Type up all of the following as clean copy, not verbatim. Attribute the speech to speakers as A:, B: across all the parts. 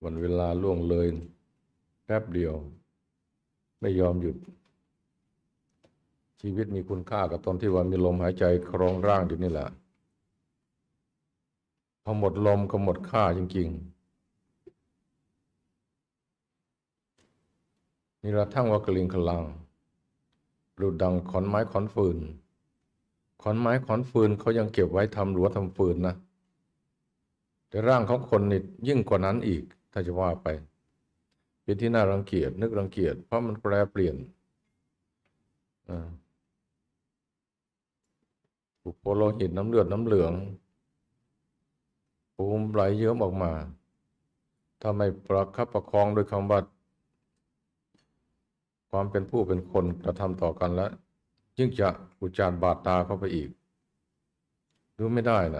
A: วันเวลาล่วงเลยแป๊บเดียวไม่ยอมหยุดชีวิตมีคุณค่ากับตอนที่ว่ามีลมหายใจครองร่างอยู่นี่แหละพอหมดลมก็หมดค่าจริงๆนี่ละทั้งว่ากลิงคลังปลุดดังขอนไม้ขอนฟืนขอนไม้ขอนฟืนเขายังเก็บไว้ทำรั้วทำฟืนนะแต่ร่างของคนนี่ยิ่งกว่านั้นอีกถ้าจะว่าไปเป็นที่น่ารังเกียจนึกรังเกียจเพราะมันแปรเปลี่ยนปุโพโลหิตน้ำเลือดน้ำเหลืองภูมิไหลเยิ้มออกมาถ้าไม่ประคับประคองโดยคำว่าความเป็นผู้เป็นคนกระทำต่อกันแล้วยิ่งจะอุจารบาดตาเข้าไปอีกดูไม่ได้นะ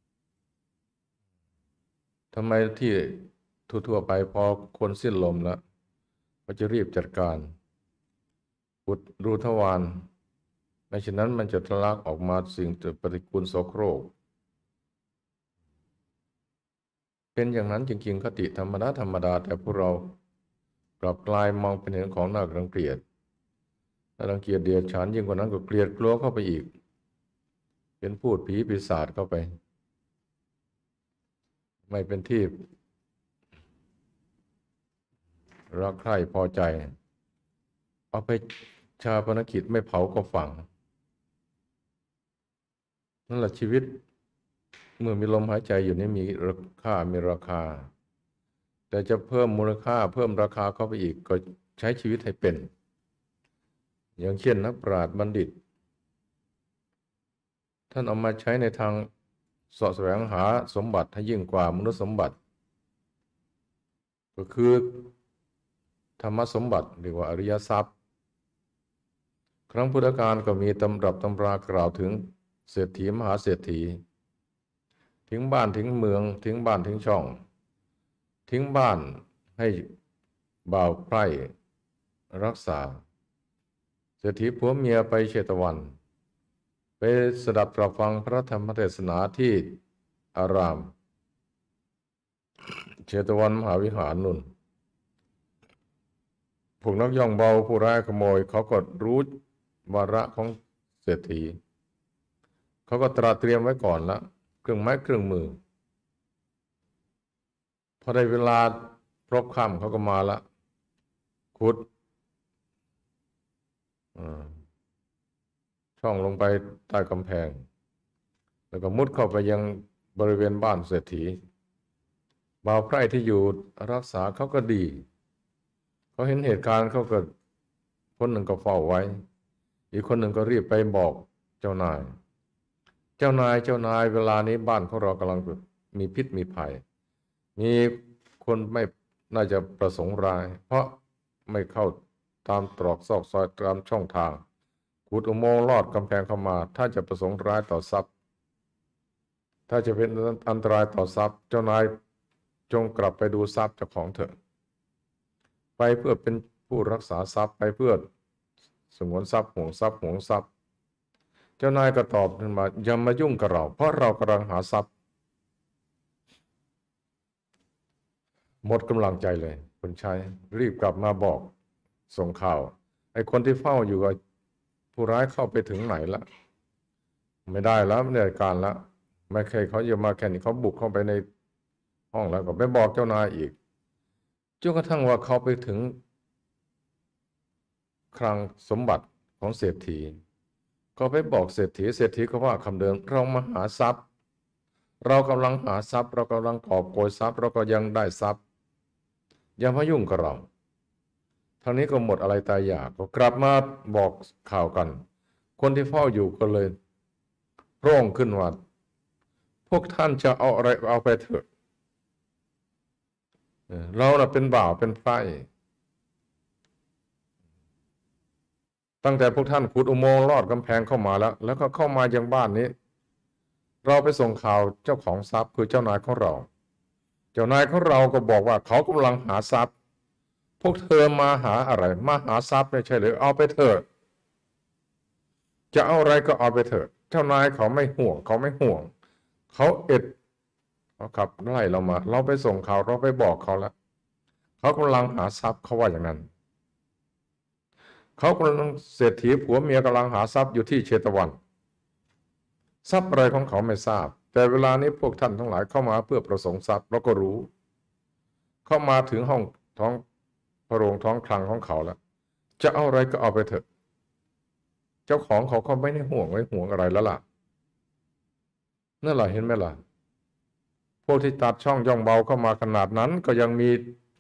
A: ทำไมที่ทั่วๆไปพอคนสิ้นลมแล้วก็จะรีบจัดการอุดรูทวารไม่เช่นนั้นมันจะทะลักออกมาสิ่งปฏิกูลโสโครกเป็นอย่างนั้นจริงๆคติธรรมดาแต่พวกเรากลับกลายมองเป็นเห็นของน่ารังเกียจเดียดฉันยิ่งกว่านั้นก็เกลียดกลัวเข้าไปอีกเป็นพูดผีปีศาจเข้าไปไม่เป็นที่รักใคร่พอใจเอาไปชาปนกิจไม่เผาก็ฝังนั่นแหละชีวิตเมื่อมีลมหายใจอยู่นี้มีราคาแต่จะเพิ่มมูลค่าเพิ่มราคาเข้าไปอีกก็ใช้ชีวิตให้เป็นอย่างเช่นนักปราชญ์บัณฑิตท่านเอามาใช้ในทางเสาะแสวงหาสมบัติให้ยิ่งกว่ามนุษย์สมบัติก็คือธรรมสมบัติเรียกว่าอริยทรัพย์ครั้งพุทธกาลก็มีตำรับตำรากล่าวถึงเศรษฐีมหาเศรษฐีทิ้งบ้านทิ้งเมืองทิ้งบ้านทิ้งช่องทิ้งบ้านให้บ่าวไพร่รักษาเศรษฐีผัวเมียไปเชตวันไปสดับตรับฟังพระธรรมเทศนาที่อารามเชตวันมหาวิหารนุ่นพวกนักย่องเบาผู้ร้ายขโมยเขาก็รู้วาระของเศรษฐีเขาก็ตระเตรียมไว้ก่อนละเครื่องไม้เครื่องมือพอได้เวลาพรบค่ำเขาก็มาละขุดช่องลงไปใต้กำแพงแล้วก็มุดเข้าไปยังบริเวณบ้านเศรษฐีบ่าวไพร่ที่อยู่รักษาเขาก็ดีเขาเห็นเหตุการณ์เขาก็คนหนึ่งก็เฝ้าไว้อีกคนหนึ่งก็รีบไปบอกเจ้านายเวลานี้บ้านของเรากำลังมีพิษมีภัยมีคนไม่น่าจะประสงค์ร้ายเพราะไม่เข้าตามตรอกซอกซอยตามช่องทางขุดอุโมงค์ลอดกำแพงเข้ามาถ้าจะประสงค์ร้ายต่อทรัพย์ถ้าจะเป็นอันตรายต่อทรัพย์เจ้านายจงกลับไปดูทรัพย์เจ้าของเถอะไปเพื่อเป็นผู้รักษาทรัพย์ไปเพื่อสงวนทรัพย์ห่วงทรัพย์เจ้านายก็ตอบขึ้นมาอย่ามายุ่งกับเราเพราะเรากำลังหาทรัพย์หมดกำลังใจเลยคนใช้รีบกลับมาบอกส่งข่าวไอ้คนที่เฝ้าอยู่กับผู้ร้ายเข้าไปถึงไหนละไม่ได้แล้วไม่ได้การละไม่เคยเขาจะมาแค่นี้เขาบุกเข้าไปในห้องแล้วก็ไปบอกเจ้านายอีกจนกระทั่งว่าเขาไปถึงคลังสมบัติของเศรษฐีก็ไปบอกเศรษฐีก็ว่าคำเดิมเรามาหาทรัพย์เรากำลังหาทรัพย์เรากำลังกอบโกยทรัพย์เราก็ยังได้ทรัพย์อย่ามายุ่งกับเราทางนี้ก็หมดอะไรตายอยากก็กลับมาบอกข่าวกันคนที่เฝ้าอยู่ก็เลยร้องขึ้นว่าพวกท่านจะเอาอะไรเอาไปเถอะเราน่ะเป็นบ่าวเป็นไพร่ตั้งแต่พวกท่านขุดอุโมงค์ลอดกำแพงเข้ามาแล้วก็เข้ามายังบ้านนี้เราไปส่งข่าวเจ้าของทรัพย์คือเจ้านายของเราก็บอกว่าเขากำลังหาทรัพย์พวกเธอมาหาอะไรมาหาทรัพย์ไม่ใช่หรือเอาไปเถอะจะเอาอะไรก็เอาไปเถอะเจ้านายเขาไม่ห่วงเขาขับไล่เรามาเราไปส่งข่าวเราไปบอกเขาแล้วเขากำลังหาทรัพย์เขาว่าอย่างนั้นเขากำลังเศรษฐีผัวเมียกำลังหาทรัพย์อยู่ที่เชตวันทรัพย์อะไรของเขาไม่ทราบแต่เวลานี้พวกท่านทั้งหลายเข้ามาเพื่อประสงค์ทรัพย์เราก็รู้เข้ามาถึงห้องท้องพระโรงท้องคลังของเขาแล้วจะเอาอะไรก็เอาไปเถอะเจ้าของเขาก็ไม่ได้ห่วงอะไรแล้วล่ะนั่นแหละเห็นไหมล่ะพวกที่ตัดช่องย่องเบาเข้ามาขนาดนั้นก็ยังมี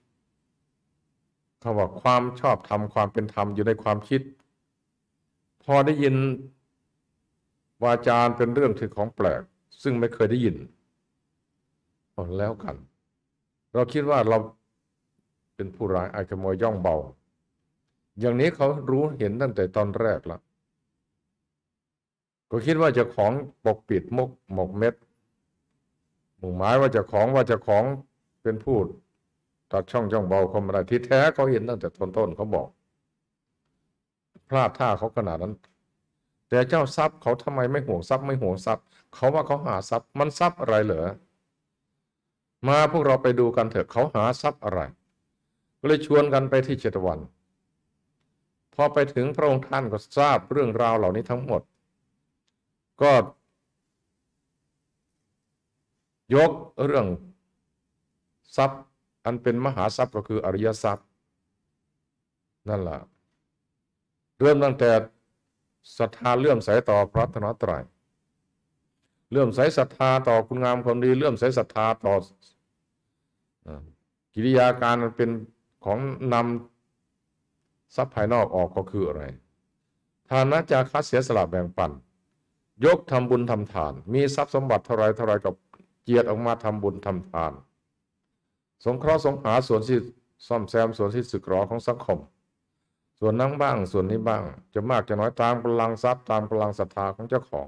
A: คำว่าความชอบธรรมความเป็นธรรมอยู่ในความคิดพอได้ยินวาจาเป็นเรื่องที่ของแปลกซึ่งไม่เคยได้ยินแล้วกันเราคิดว่าเราเป็นผู้ร้ายอาจขโมยย่องเบาอย่างนี้เขารู้เห็นตั้งแต่ตอนแรกแล้วก็คิดว่าเจ้าของปกปิดหมกเม็ดหมู่หมายว่าเจ้าของเป็นผู้ตัดช่องย่องเบาเขาไม่ได้ที่แท้เขาเห็นตั้งแต่ต้นเขาบอกพลาดท่าเขาขนาดนั้นแต่เจ้าทรัพย์เขาทำไมไม่ห่วงทรัพย์เขาว่าเขาหาทรัพย์มันทรัพย์อะไรเหรอมาพวกเราไปดูกันเถอะเขาหาทรัพย์อะไรก็เลยชวนกันไปที่เชตวันพอไปถึงพระองค์ท่านก็ทราบเรื่องราวเหล่านี้ทั้งหมดก็ยกเรื่องทรัพย์อันเป็นมหาทรัพย์ก็คืออริยทรัพย์นั่นแหละเริ่มตั้งแต่ศรัทธาเลื่อมใสต่อพระรัตนตรัยเลื่อมใสศรัทธาต่อคุณงามความดีเลื่อมใสศรัทธาต่อกิริยาการมันเป็นของนำทรัพย์ภายนอกออกก็คืออะไรทานะจาคะเสียสละแบ่งปันยกทำบุญทำทานมีทรัพย์สมบัติเท่าไรกับเจียดออกมาทำบุญทำทานสงเคราะห์สงหาส่วนที่ซ่อมแซมส่วนที่สึกหรอของสังคมส่วนนั้นบ้างส่วนนี้บ้างจะมากจะน้อยตามกำลังทรัพย์ตามกำลังศรัทธาของเจ้าของ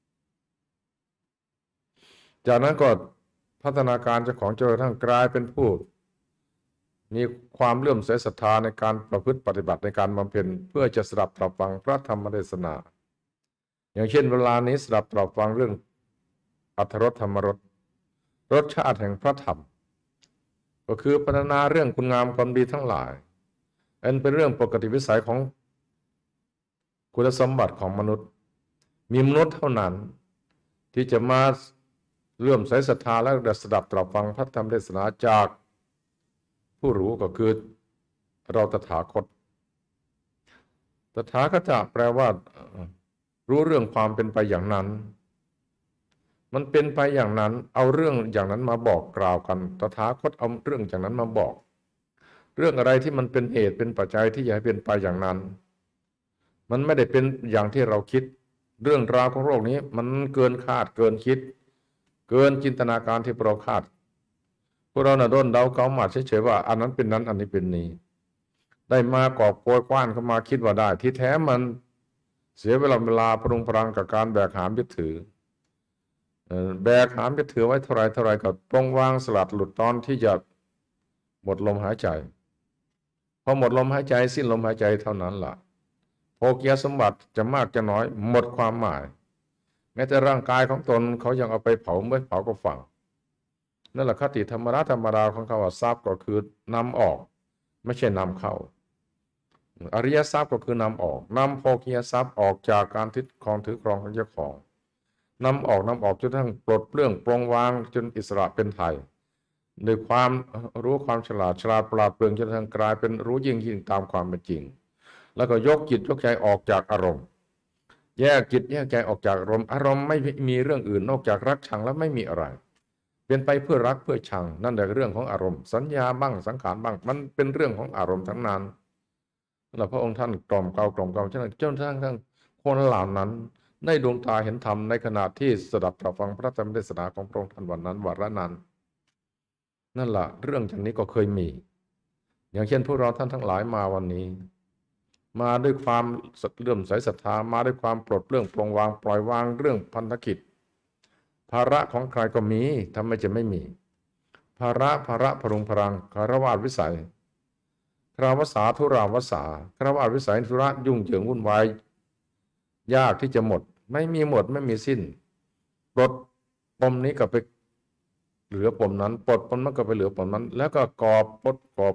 A: จากนั้นก็พัฒนาการเจ้าของจนกระทั่งกลายเป็นผู้มีความเลื่อมใสศรัทธาในการประพฤติปฏิบัติในการบำเพ็ญเพื่อจะสดับตรับฟังพระธรรมเทศนาอย่างเช่นเวลานี้สดับตรับฟังเรื่องอรรถรสธรรมรสรสชาติแห่งพระธรรมก็คือพรรณนาเรื่องคุณงามความดีทั้งหลายอันเป็นเรื่องปกติวิสัยของคุณสมบัติของมนุษย์มีมนุษย์เท่านั้นที่จะมาเลื่อมใสศรัทธาและสดับตรับฟังพระธรรมเทศนาจากผู้รู้ก็คือเราตถาคตตถาคตแปลว่ารู้เรื่องความเป็นไปอย่างนั้นมันเป็นไปอย่างนั้นเอาเรื่องอย่างนั้นมาบอกกล่าวกันตถาคตเอาเรื่องอย่างนั้นมาบอกเรื่องอะไรที่มันเป็นเหตุเป็นปัจจัยที่จะให้เป็นไปอย่างนั้นมันไม่ได้เป็นอย่างที่เราคิดเรื่องราวของโลกนี้มันเกินคาดเกินคิดเกินจินตนาการที่เราคาดพวกเราน่ะด้นเดาเกาหมาเฉยๆว่าอันนั้นเป็นนั้นอันนี้เป็นนี้ได้มากอบโกยกว้านเข้ามาคิดว่าได้ที่แท้มันเสียเวลาพรุงพรังกับการแบกหามยึดถือแบกหามยึดถือไว้เท่าไรก็ปลงวางสลัดหลุดตอนที่จะหมดลมหายใจพอหมดลมหายใจสิ้นลมหายใจเท่านั้นล่ะโภคียสมบัติจะมากจะน้อยหมดความหมายแม้แต่ร่างกายของตนเขายังเอาไปเผาไม่เผาก็ฝังนั่นแหละคติธรรมดาของคำว่าทรัพย์ก็คือนำออกไม่ใช่นำเข้าอริยทรัพย์ก็คือนำออกนำโภคียทรัพย์ออกจากการถือครองของเจ้าของนำออกจนทั้งปลดเปลื้องปลงวางจนอิสระเป็นไทยด้วยความรู้ความฉลาดปราดเปรื่องจนทั้งกลายเป็นรู้ยิ่งตามความเป็นจริงแล้วก็ยกจิตยกใจออกจากอารมณ์แยกจิตแยกใจออกจากอารมณ์ไม่มีเรื่องอื่นนอกจากรักชังและไม่มีอะไรเป็นไปเพื่อรักเพื่อชังนั่นแหละเรื่องของอารมณ์สัญญาบ้างสังขารบ้างมันเป็นเรื่องของอารมณ์ทั้งนั้นแล้วพระองค์ท่านกล่อมเกลาจนทั้งคนเหล่านั้นได้ดวงตาเห็นธรรมในขณะที่สดับตรับฟังพระธรรมเทศนาของพระองค์ท่านวันนั้นวาระนั้นนั่นแหละเรื่องอย่างนี้ก็เคยมีอย่างเช่นพวกเราท่านทั้งหลายมาวันนี้มาด้วยความเลื่อมใสศรัทธามาด้วยความปลดเปลื้องปลงวางปล่อยวางเรื่องพันธกิจภาระของใครก็มีทำไมจะไม่มีภาระพรุงพรังคารวะวิสัยคราวสาธุราวสาครวะวิสัยธุระยุ่งเหยิงวุ่นวายยากที่จะหมดไม่มีหมดไม่มีสิ้นปลดปมนี้ก็ไปเหลือปมนั้นปลดปมนั้นก็ไปเหลือปมนั้นแล้วก็กอบ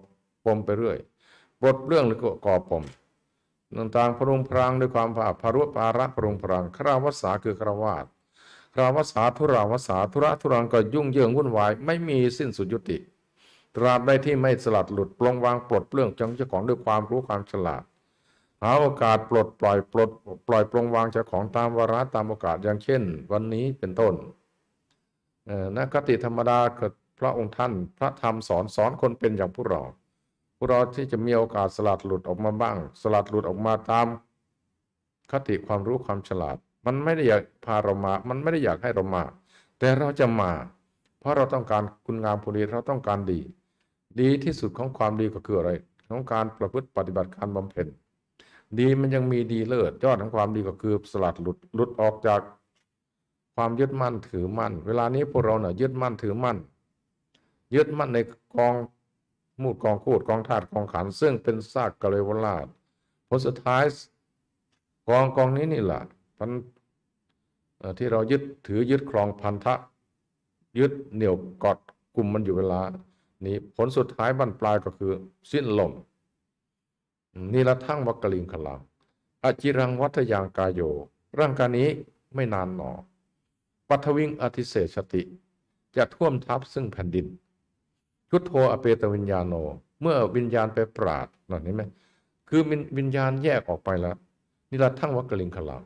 A: ปมไปเรื่อยปลดเรื่องหรือก่อปมต่างๆพรุงพรางด้วยความภารุปาระพรุงพรางคราวสาคือคราวาสคราวสาธุราวสาธุระธุรังก็ยุ่งเหยิงวุ่นวายไม่มีสิ้นสุดยุติตราบใดที่ไม่สลัดหลุดปลงวางปลดเปลื้องเจ้าของด้วยความรู้ความฉลาดหาโอกาสปลดปล่อยปล่อยปลงวางเจ้าของตามวาระตามโอกาสอย่างเช่นวันนี้เป็นต้นนักคติธรรมดาเกิดพระองค์ท่านพระธรรมสอนคนเป็นอย่างพวกเราที่จะมีโอกาสสลัดหลุดออกมาบ้างสลัดหลุดออกมาตามคติความรู้ความฉลาดมันไม่ได้อยากพาเรามามันไม่ได้อยากให้เรามาแต่เราจะมาเพราะเราต้องการคุณงามความดีเราต้องการดีที่สุดของความดีก็คืออะไรของการประพฤติปฏิบัติการบำเพ็ญดีมันยังมีดีเลิศยอดของความดีก็คือสลัดหลุดออกจากความยึดมั่นถือมั่นเวลานี้พวกเราเนี่ยยึดมั่นถือมั่นยึดมั่นในกองมูดกองคูดกองธาตุกองขันธ์ซึ่งเป็นซากกะเลวราชผลสุดท้ายกองนี้นี่แหละมันที่เรายึดครองพันธะยึดเหนี่ยวกอดกลุ่มมันอยู่เวลานี้ผลสุดท้ายบั้นปลายก็คือสิ้นลมนี่ละทั้งวักกลิงขลังอจิรังวัฏยังกายโยร่างกายนี้ไม่นานหนอปัทวิงอธิเศษติจะท่วมทับซึ่งแผ่นดินชุดโทอเปตวิญญาโนเมื่อวิญญาณไปปราดนั่นเห็นไหมคือวิญญาณแยกออกไปแล้วนี่ละทั้งวักกลิงขลัง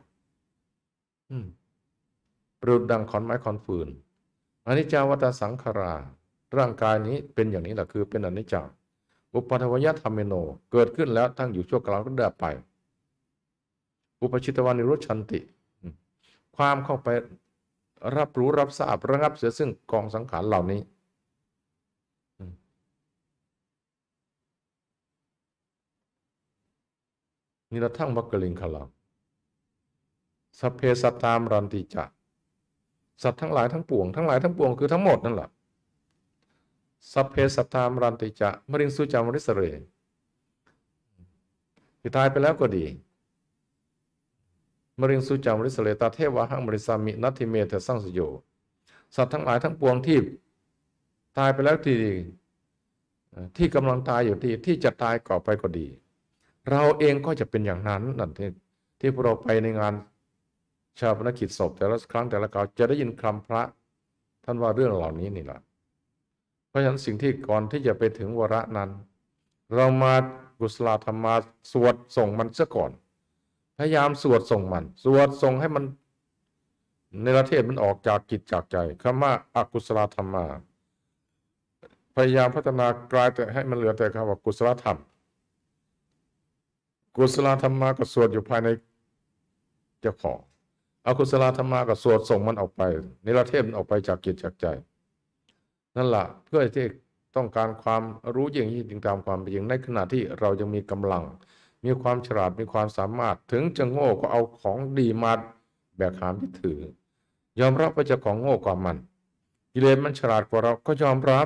A: ปรุดดังขอนไม้ขอนฟืนอนิจจาวัฏสังขาราร่างกายนี้เป็นอย่างนี้แหละคือเป็นอนิจจาอุปทวยธรรมโนเกิดขึ้นแล้วตั้งอยู่ชั่วคราวก็ดับไปอุปชิตวานิโรธชันติความเข้าไปรับรู้รับทราบระงับเสียซึ่งกองสังขารเหล่านี้นี่ละทั้งวักกลิงขลังสัพเพสัตตามรันติจะสัตว์ทั้งหลายทั้งปวงคือทั้งหมดนั่นแหละสัพเพสัตตามรันติจะมริงสุจามริสเรที่ตายไปแล้วก็ดีมริงสุจามริสเรตาเทวะหังมริสามินัตถิเมเถสังสโยสัตว์ทั้งหลายทั้งปวงที่ตายไปแล้วที่กำลังตายอยู่ที่จะตายก่อไปก็ดีเราเองก็จะเป็นอย่างนั้นนั่นที่พวกเราไปในงานชาปนกิจศพแต่ละครั้งแต่ละคราวจะได้ยินคำพระท่านว่าเรื่องเหล่านี้นี่แหละเพราะฉะนั้นสิ่งที่ก่อนที่จะไปถึงวาระนั้นเรามากุศลธรรมาสวดส่งมันซะก่อนพยายามสวดส่งมันสวดส่งให้มันในประเทศมันออกจากจิตจากใจคำว่าอกุศลธรรมาพยายามพัฒนากลายแต่ให้มันเหลือแต่คำว่ากุศลธรรมกุศลธรรมาก็สวดอยู่ภายในเจ้าของอกุศลธรรมาก็สวดส่งมันออกไปในประเทศมันออกไปจากจิตจากใจนั่นแหละเพื่อที่ต้องการความรู้ยิ่งตามความเป็นจริงในขณะที่เรายังมีกำลังมีความฉลาดมีความสามารถถึงจะโง่ก็เอาของดีมาแบกหามยึดถือยอมรับว่าเจ้าของโง่กว่ามันกิเลสมันฉลาดกว่าเราก็ยอมรับ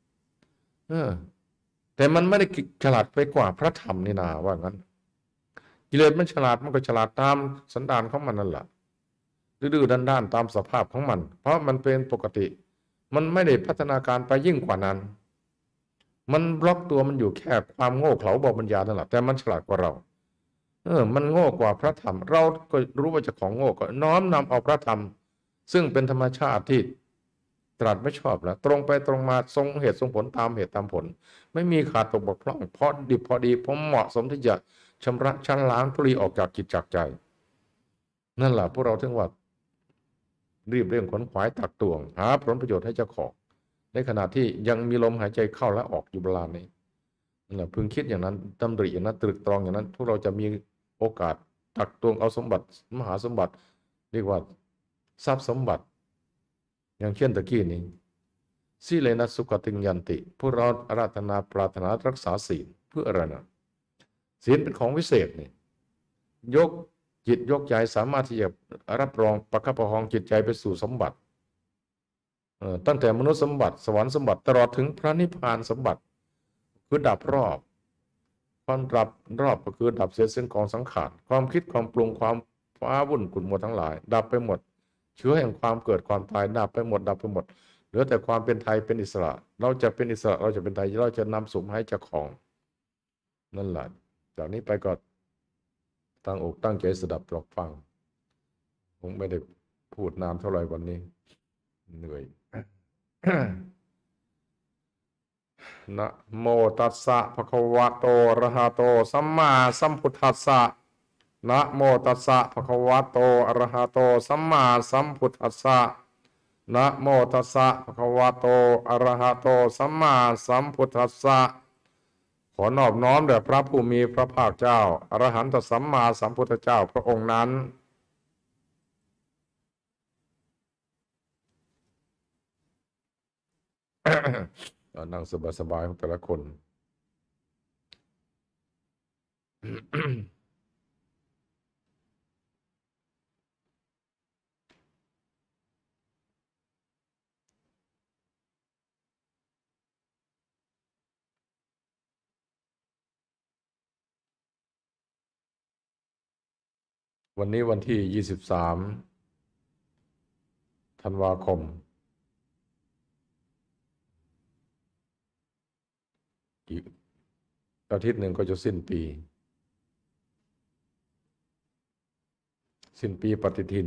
A: แต่มันไม่ได้ฉลาดไปกว่าพระธรรมนี่นาว่างั้นกิเลสมันฉลาดมันก็ฉลาดตามสันดานของมันนั่นแหละดื้อด้านตามสภาพของมันเพราะมันเป็นปกติมันไม่ได้พัฒนาการไปยิ่งกว่านั้นมันบล็อกตัวมันอยู่แค่ความโง่เขลาเบาปัญญานั่นแหละแต่มันฉลาดกว่าเรามันโง่กว่าพระธรรมเราก็รู้ว่าเจ้าของโง่ก็น้อมนำเอาพระธรรมซึ่งเป็นธรรมชาติที่ตรัสไม่ชอบแล้วตรงไปตรงมาทรงเหตุทรงผลตามเหตุตามผลไม่มีขาดตกบกพร่องพอดิบพอดีพอเหมาะสมที่จะชำระชั้นล้างทุลีออกจากจิตจากใจนั่นแหละพวกเราถึงว่ารีบเร่งขวนขวายตักตวงหาผลประโยชน์ให้เจ้าของในขณะที่ยังมีลมหายใจเข้าและออกอยู่เวลานี้นั่นแหละพึงคิดอย่างนั้นดำริอย่างนั้นตรึกตรองอย่างนั้นพวกเราจะมีโอกาสตักตวงเอาสมบัติมหาสมบัติเรียกว่าทรัพย์สมบัติอย่างเช่นตะกี้นี้สีเลนะสุขติงยันติพวกเราอาราธนาปรารถนารักษาศีลเพื่ออะไรนะศีลเป็นของวิเศษนี่ยกจิตยกใจสามารถที่จะรับรองประคับประคองจิตใจไปสู่สมบัติตั้งแต่มนุษย์สมบัติสวรรค์สมบัติตลอดถึงพระนิพพานสมบัติคือดับรอบความดับรอบก็คือดับเสียซึ่งกองสังขารความคิดความปรุงความฟ้าวุ่นขุ่นมัวทั้งหลายดับไปหมดเชื้อแห่งความเกิดความตายดับไปหมดเหลือแต่ความเป็นไทยเป็นอิสระเราจะเป็นอิสระเราจะเป็นไทยเราจะนำสุขให้เจ้าของนั่นแหละจากนี้ไปก็ตั้งอกตั้งใจสดับตรอกฟังคงไม่ได้พูดนานเท่าไหร่วันนี้เหนื่อย นะโมตัสสะภะคะวะโตอะระหะโตสัมมาสัมพุทธัสสะนะโมตัสสะภะคะวะโตอะระหะโตสัมมาสัมพุทธัสสะนะโมตัสสะภะคะวะโตอะระหะโตสัมมาสัมพุทธัสสะขอนอบน้อมแด่พระผู้มีพระภาคเจ้าอรหันตสัมมาสัมพุทธเจ้าพระองค์นั้นนั่งสบายๆของแต่ละคน วันนี้วันที่23 ธันวาคมอีกอาทิตย์หนึ่งก็จะสิ้นปีปฏิทิน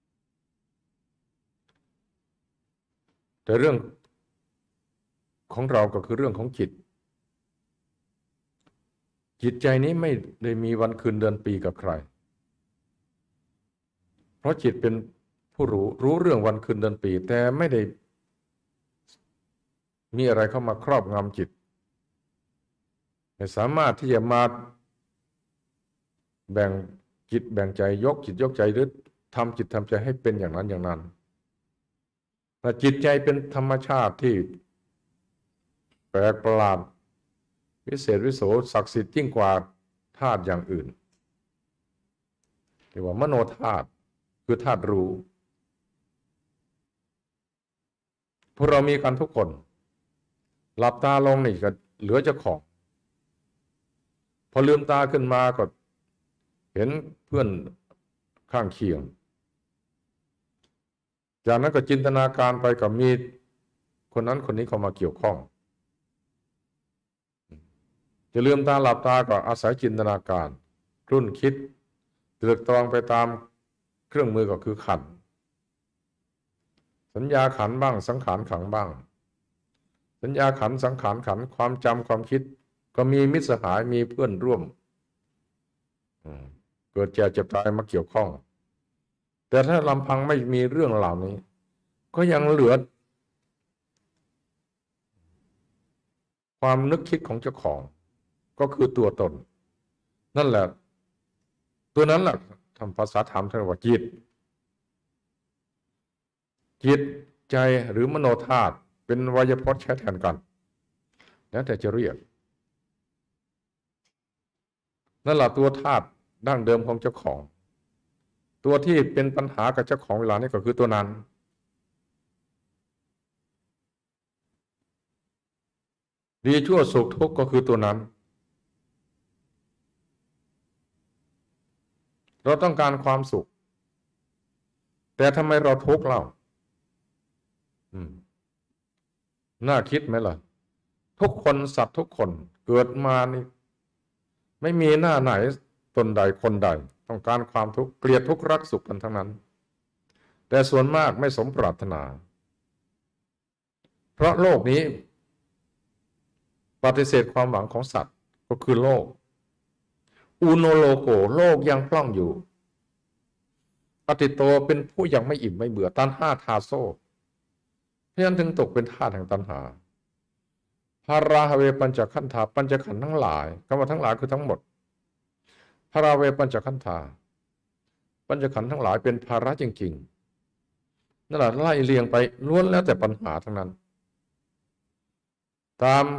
A: แต่เรื่องของเราก็คือเรื่องของจิตใจนี้ไม่ได้มีวันคืนเดือนปีกับใครเพราะจิตเป็นผู้รู้เรื่องวันคืนเดือนปีแต่ไม่ได้มีอะไรเข้ามาครอบงำจิตไม่สามารถที่จะมาแบ่งจิตแบ่งใจยกจิตยกใจหรือทำจิตทำใจให้เป็นอย่างนั้นอย่างนั้นแต่จิตใจเป็นธรรมชาติที่แปลกประหลาดวิเศษวิโสศักดิ์สิทธิ์ยิ่งกว่าธาตุอย่างอื่นเรียกว่ามโนธาตุคือธาตุรู้พวกเรามีกันทุกคนหลับตาลงนี่ก็เหลือเจ้าของพอลืมตาขึ้นมาก็เห็นเพื่อนข้างเคียงจากนั้นก็จินตนาการไปกับมีคนนั้นคนนี้เข้ามาเกี่ยวข้องจะลืมตาหลับตาก็อาศัยจินตนาการครุ่นคิดตรึกตรองไปตามเครื่องมือก็คือขันธ์สัญญาขันธ์บ้างสังขารขันธ์บ้างสัญญาขันธ์สังขารขันธ์ความจำความคิดก็มีมิตรสหายมีเพื่อนร่วมเกิดแก่เจ็บตายมาเกี่ยวข้องแต่ถ้าลำพังไม่มีเรื่องเหล่านี้ก็ยังเหลือความนึกคิดของเจ้าของก็คือตัวตนนั่นแหละตัวนั้นแหละทำภาษาธรรมเรียกว่าจิตใจหรือมโนธาตุเป็นไวยพจน์ใช้แทนกันแล้วแต่จะเรียกนั่นแหละตัวธาตุดั้งเดิมของเจ้าของตัวที่เป็นปัญหากับเจ้าของเวลานี้ก็คือตัวนั้นดีชั่วสุขทุกข์ก็คือตัวนั้นเราต้องการความสุขแต่ทำไมเราทุกข์เล่าน่าคิดไหมล่ะทุกคนสัตว์ทุกคนเกิดมานี่ไม่มีหน้าไหนตนใดคนใดต้องการความทุกข์เกลียดทุกข์รักสุขกันทั้งนั้นแต่ส่วนมากไม่สมปรารถนาเพราะโลกนี้ปฏิเสธความหวังของสัตว์ก็คือโลกอูโนโลโกโลกยังพล่องอยู่ปฏิโตเป็นผู้ยังไม่อิ่มไม่เบื่อตัณหาทาโซเพราะฉะนั้นถึงตกเป็นทาสแห่งตัณหาภาราเวปัญจขันธาปัญจขันธ์ทั้งหลายคำว่าทั้งหลายคือทั้งหมดภาราเวปัญจขันธาปัญจขันธ์ทั้งหลายเป็นภาระจริงๆนั่นแหละไล่เรียงไปล้วนแล้วแต่ปัญหาทั้งนั้นตาม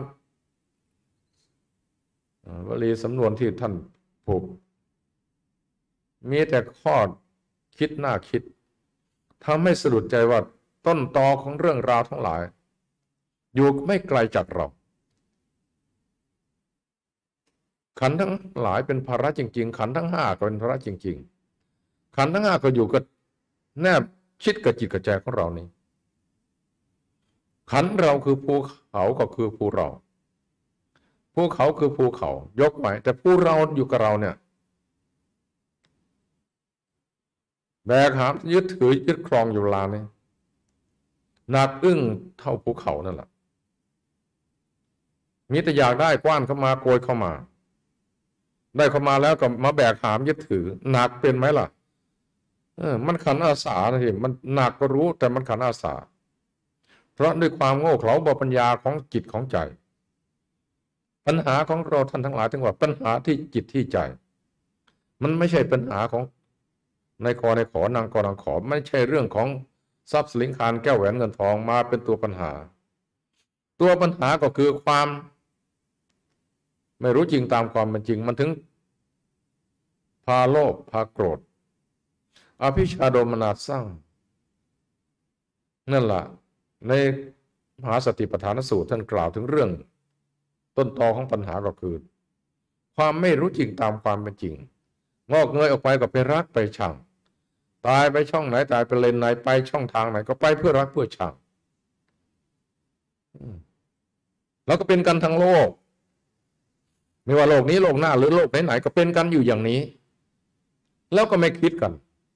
A: วลีสำนวนที่ท่านผูกมีแต่ข้อคิดน่าคิดทำให้สะดุดใจว่าต้นตอของเรื่องราวทั้งหลายอยู่ไม่ไกลจากเราขันธ์ทั้งหลายเป็นภาระจริงๆขันธ์ทั้งห้าก็เป็นภาระจริงๆขันธ์ทั้งห้าก็อยู่กับแนบชิดกับจิตกับใจของเรานี้ขันธ์เราคือภูเขาก็คือภูเราภูเขาคือภูเขายกไว้แต่ผู้เราอยู่กับเราเนี่ยแบกหามยึดถือยึดครองอยู่ลานี่หนักอึ้งเท่าภูเขานั่นแหละมีแต่อยากได้กว้านเข้ามาโกยเข้ามาได้เข้ามาแล้วก็มาแบกหามยึดถือหนักเป็นไหมล่ะมันขันอาสานะทีมันหนักก็รู้แต่มันขันอาสาเพราะด้วยความโง่เขลาบปัญญาของจิตของใจปัญหาของเราท่านทั้งหลายถึงว่าปัญหาที่จิตที่ใจมันไม่ใช่ปัญหาของในคอในขอนางกอนางขอไม่ใช่เรื่องของทรัพย์สินคารแก้วแหวนเงินทองมาเป็นตัวปัญหาก็คือความไม่รู้จริงตามความเป็นจริงมันถึงพาโลภพาโกรธอภิชฌาโทมนัสสร้างนั่นแหละในมหาสติปัฏฐานสูตรท่านกล่าวถึงเรื่องต้นตอของปัญหาก็คือความไม่รู้จริงตามความเป็นจริงงอกเงยออกไปก็ไปรักไปชังตายไปช่องไหนตายไปเลนไหนไปช่องทางไหนก็ไปเพื่อรักเพื่อชังแล้วก็เป็นกันทั้งโลกไม่ว่าโลกนี้โลกหน้าหรือโลกไหนๆก็เป็นกันอยู่อย่างนี้แล้วก็ไม่คิดกัน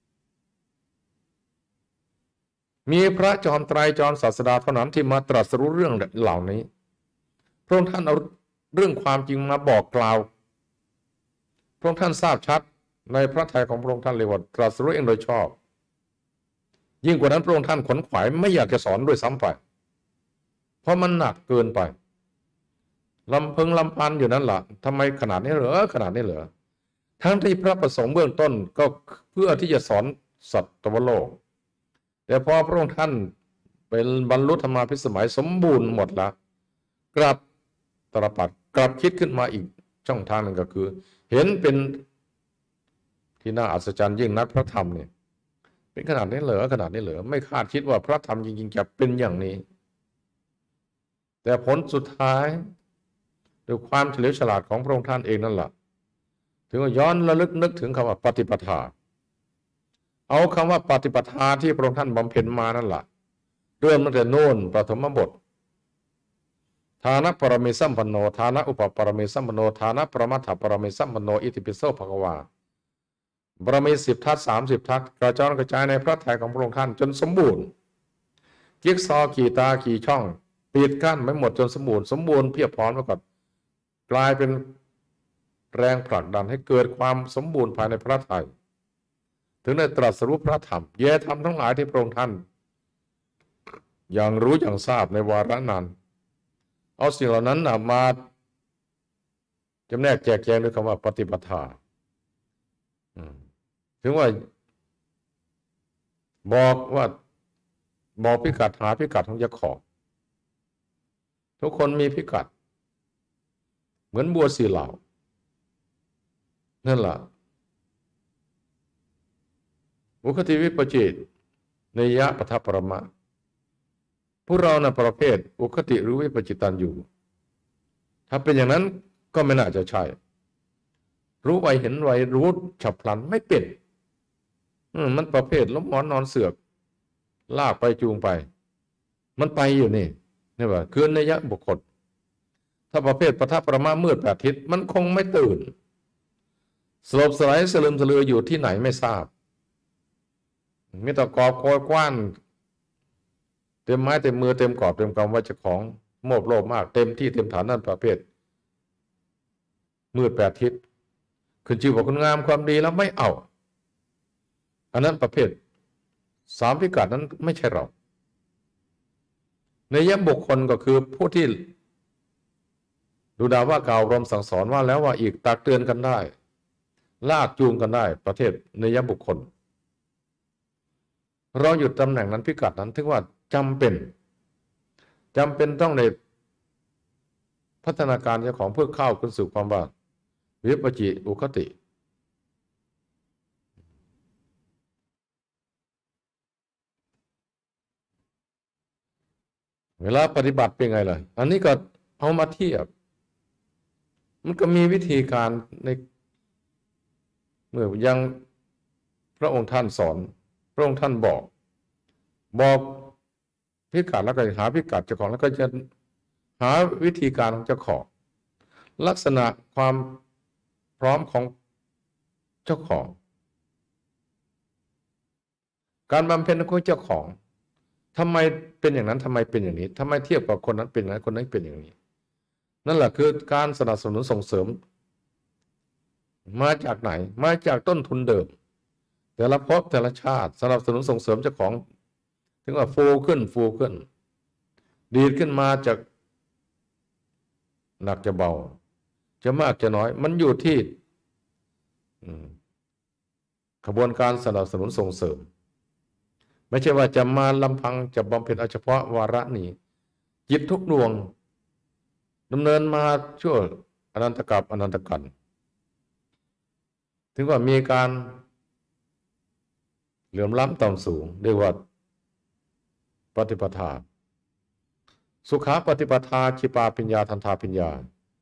A: มีพระจอมไตรจอมศาสดาเท่านั้นที่มาตรัสรู้เรื่องเหล่านี้พระองค์ท่านเอาเรื่องความจริงมาบอกกล่าวพระองค์ท่านทราบชัดในพระทัยของพระองค์ท่านเลยว่าตรัสรู้เองโดยชอบยิ่งกว่านั้นพระองค์ท่านขนขวายไม่อยากจะสอนด้วยซ้ำไปเพราะมันหนักเกินไปลำพึงลำพันอยู่นั่นแหละทำไมขนาดนี้เหรอขนาดนี้เหรอทั้งที่พระประสงค์เบื้องต้นก็เพื่อที่จะสอนสัตว์โลกแต่พอพระองค์ท่านเป็นบรรลุธรรมาภิสมัยสมบูรณ์หมดแล้วกลับตระปัดกลับคิดขึ้นมาอีกช่องทางหนึ่งก็คือเห็นเป็นที่น่าอัศจรรย์ยิ่งนักพระธรรมเนี่ยเป็นขนาดนี้เหรอขนาดนี้เหรอไม่คาดคิดว่าพระธรรมจริงๆจะเป็นอย่างนี้แต่ผลสุดท้ายด้วยความเฉลียวฉลาดของพระองค์ท่านเองนั่นแหละถึงย้อนระลึกนึกถึงคำว่าปฏิปทาเอาคำว่าปฏิปทาที่พระองค์ท่านบำเพ็ญมานั่นแหละเริ่มตั้งแต่โน่นปฐมบทฐานะปรมิสัมปันโนฐานะอุปปรมิสัมปันโนฐานะปรมัตถปรมิสัมปันโนอิติปิโสภควาบารมี10 ทัศน์30 ทัศน์กระจรกระจายในพระทัยของพระองค์ท่านจนสมบูรณ์จิ๊กซอกี่ตากี่ช่องปิดกั้นไม่หมดจนสมบูรณ์เพียบพร้อมแล้วก็กลายเป็นแรงผลักดันให้เกิดความสมบูรณ์ภายในพระทัยถึงได้ตรัสรู้พระธรรมแยธรรมทั้งหลายที่พระองค์ท่านอย่างรู้อย่างทราบในวาระนั้นเอาสิ่งเหล่านั้นมาจำแนกแจกแจงด้วยคำว่าปฏิปทาถึงว่าบอกพิกัดหาพิกัดของเจ้าของทุกคนมีพิกัดเหมือนบัวสีเหล่านั่นแหละอุคติวิปจิตในยะปทัปปรมะพวกเรานะประเภทอุคติหรือวิปจิตันอยู่ถ้าเป็นอย่างนั้นก็ไม่น่าจะใช่รู้ไวเห็นไวรู้ฉับพลันไม่เป็นมันประเภทล้มหมอนนอนเสือกลากไปจูงไปมันไปอยู่นี่ว่าคือนัยยะบุคคลถ้าประเภทปทัปปรมะมืด8 ทิศมันคงไม่ตื่นสลบสลายสลืมสลืออยู่ที่ไหนไม่ทราบมีแต่กอบโกยกว้านเต็มไม้เต็มมือเต็มกอบเต็มกำว่าเจ้าของโมบโลภมากเต็มที่เต็มฐานนั่นประเภทมืด8 ทิศขึ้นชื่อว่าคุณงามความดีแล้วไม่เอาอันนั้นประเภท3 พิกัดนั้นไม่ใช่เราในยะบุคคลก็คือผู้ที่ดูดาว่ากล่าวรมสั่งสอนว่าแล้วว่าอีกตักเตือนกันได้ลากจูงกันได้ประเภทในยะบุคคลเราอยู่ตำแหน่งนั้นพิกัดนั้นถึงว่าจำเป็นต้องในพัฒนาการเจ้าของเพื่อเข้าขึ้นสู่ความว่าวิปจิอุคติเวลาปฏิบัติเป็นไงล่ะอันนี้ก็เอามาเทียบมันก็มีวิธีการในเมื่อยังพระองค์ท่านสอนพระองค์ท่านบอกพิกัดแล้วก็หาพิกัดเจ้าของแล้วก็จะหาวิธีการของเจ้าของลักษณะความพร้อมของเจ้าของการบำเพ็ญของเจ้าของทำไมเป็นอย่างนั้นทำไมเป็นอย่างนี้ทำไมเทียบกับคนนั้นเป็นอย่างนั้นคนนั้นเป็นอย่างนี้นั่นแหละคือการสนับสนุนส่งเสริมมาจากไหนมาจากต้นทุนเดิมแต่ละภพแต่ละชาติสนับสนุนส่งเสริมเจ้าของถึงว่าฟูขึ้นดีดขึ้นมาจากหนักจะเบาจะมากจะน้อยมันอยู่ที่ขบวนการสนับสนุนส่งเสริมไม่ใช่ว่าจะมาลำพังจะบำเพ็ญเอาเฉพาะวาระนี้จิตทุกดวงดำเนินมาชั่วอนันตกับอนันตกันถึงว่ามีการเหลื่อมล้ำต่ำสูงเรียกว่าปฏิปทาสุขาปฏิปทาชิปาปิญญาทันทาปิญญา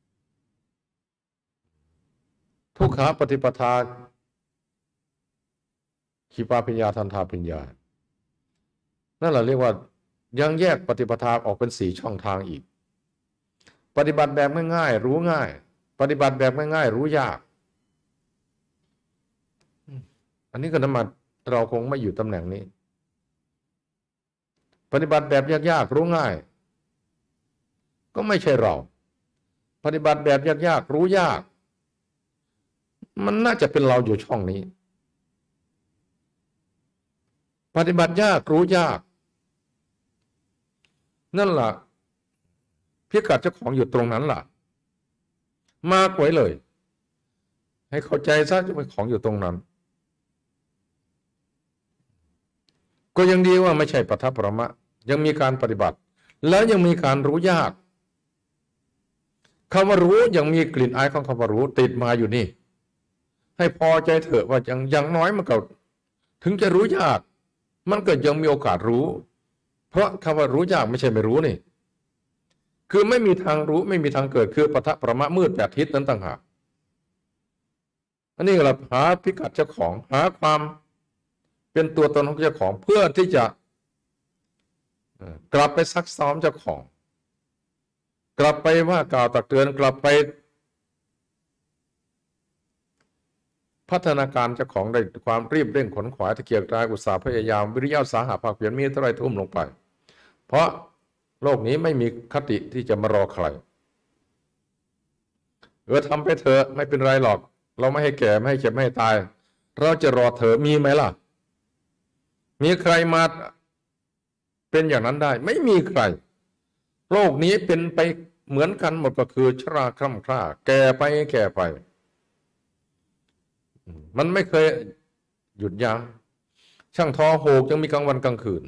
A: ทุกขาปฏิปทาชิปาปิญญาทันทาปิญญานั่นแหละเรียกว่ายังแยกปฏิปทาออกเป็น4ช่องทางอีกปฏิบัติแบบง่ายๆรู้ง่ายปฏิบัติแบบง่ายๆรู้ยากอันนี้ก็นำมาเราคงไม่อยู่ตำแหน่งนี้ปฏิบัติแบบยากๆรู้ง่ายก็ไม่ใช่เราปฏิบัติแบบยากๆรู้ยากมันน่าจะเป็นเราอยู่ช่องนี้ปฏิบัติยากรู้ยากนั่นล่ะพิกัดเจ้าของอยู่ตรงนั้นล่ะมากไว้เลยให้เข้าใจซะเจ้าของอยู่ตรงนั้นก็ยังดีว่าไม่ใช่ปัทภปรมะยังมีการปฏิบัติแล้วยังมีการรู้ยากคำว่ารู้ยังมีกลิ่นอายของคำว่ารู้ติดมาอยู่นี่ให้พอใจเถอะว่าอย่างน้อยมันก็ถึงจะรู้ยากมันก็ยังมีโอกาสรู้เพราะคำว่ารู้ยากไม่ใช่ไม่รู้นี่คือไม่มีทางรู้ไม่มีทางเกิดคือปัทภปรมะมืด8ทิศนั้นต่างหากอันนี้เราหาพิกัดเจ้าของหาความเป็นตัวตนของเจ้าของเพื่อที่จะกลับไปซักซ้อมเจ้าของกลับไปว่ากล่าวตักเตือนกลับไปพัฒนาการเจ้าของได้ความรีบเร่งขนขวายตะเกียกตายอุตสาห์พยายามวิริยะสาหะภาคเพียรมีเท่าไรทุ่มลงไปเพราะโลกนี้ไม่มีคติที่จะมารอใครทำไปเถอะไม่เป็นไรหรอกเราไม่ให้แก่ไม่ให้เจ็บไม่ให้ตายเราจะรอเธอมีไหมล่ะมีใครมาเป็นอย่างนั้นได้ไม่มีใครโลกนี้เป็นไปเหมือนกันหมดก็คือชราคร่ำคร่าแก่ไปมันไม่เคยหยุดยั้งช่างทอโหกยังมีกลางวันกลางคืน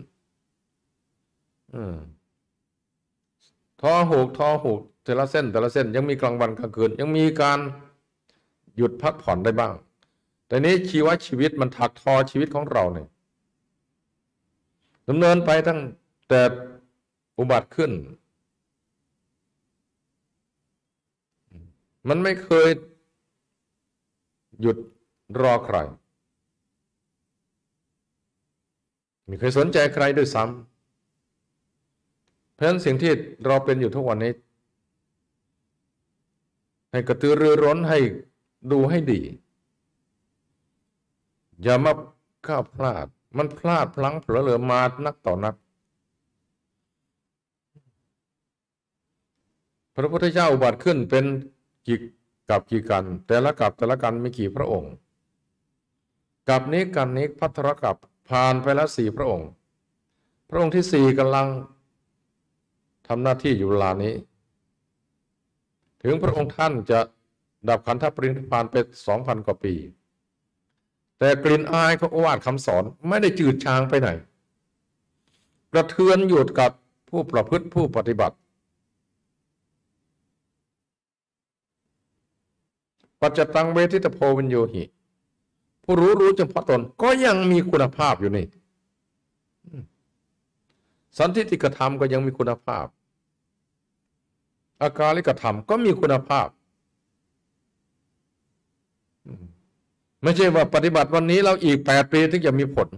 A: ทอโหกแต่ละเส้นยังมีกลางวันกลางคืนยังมีการหยุดพักผ่อนได้บ้างแต่นี้ชีวิตมันถักทอชีวิตของเราเนี่ยดำเนินไปตั้งแต่อุบัติขึ้นมันไม่เคยหยุดรอใครไม่เคยสนใจใครด้วยซ้ำเพราะฉะนั้นสิ่งที่เราเป็นอยู่ทุกวันนี้ให้กระตือรือร้นให้ดูให้ดีอย่ามาก้าวพลาดมันพลาดพลั้งเผลอเลอมานักต่อนักพระพุทธเจ้าอุบัติขึ้นเป็นกี่กันแต่ละกันมีกี่พระองค์กับนี้กันนี้ภัทรกับผ่านไปแล้ว4พระองค์พระองค์ที่4กำลังทำหน้าที่อยู่เวลานี้ถึงพระองค์ท่านจะดับขันธปรินิพพานไป 2,000 กว่าปีแต่กลิ่นอายของโอวาทคำสอนไม่ได้จืดจางไปไหนกระเทือนอยู่กับผู้ประพฤติผู้ปฏิบัติปัจจตังเวทิตโพวินโยหิผู้รู้เฉพาะตนก็ยังมีคุณภาพอยู่นี่สันทิฏฐิกธรรมก็ยังมีคุณภาพอากาลิกธรรมก็มีคุณภาพไม่ใช่ว่าปฏิบัติวันนี้เราอีก8 ปีถึงจะมีผล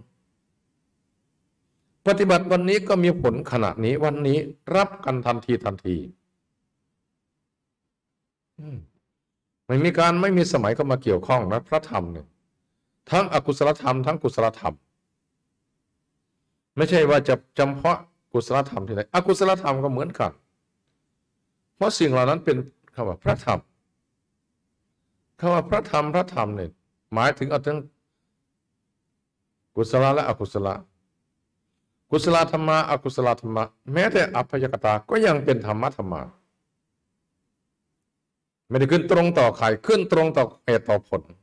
A: ปฏิบัติวันนี้ก็มีผลขณะนี้วันนี้รับกันทันทีอืมไม่มีสมัยเข้ามาเกี่ยวข้องนะพระธรรมเนี่ยทั้งอกุศลธรรมทั้งกุศลธรรมไม่ใช่ว่าจะเฉพาะกุศลธรรมที่ไหนอกุศลธรรมก็เหมือนกันเพราะสิ่งเหล่านั้นเป็นคำว่าพระธรรมคำว่าพระธรรมเนี่ยหมายถึงเอาทั้งกุศลและอกุศลกุศลธรรมะอกุศลธรรมะแม้แต่อัพยกตาก็ยังเป็นธรรมะไม่ได้ขึ้นตรงต่อใครขึ้นตรงต่อเหตุต่อผล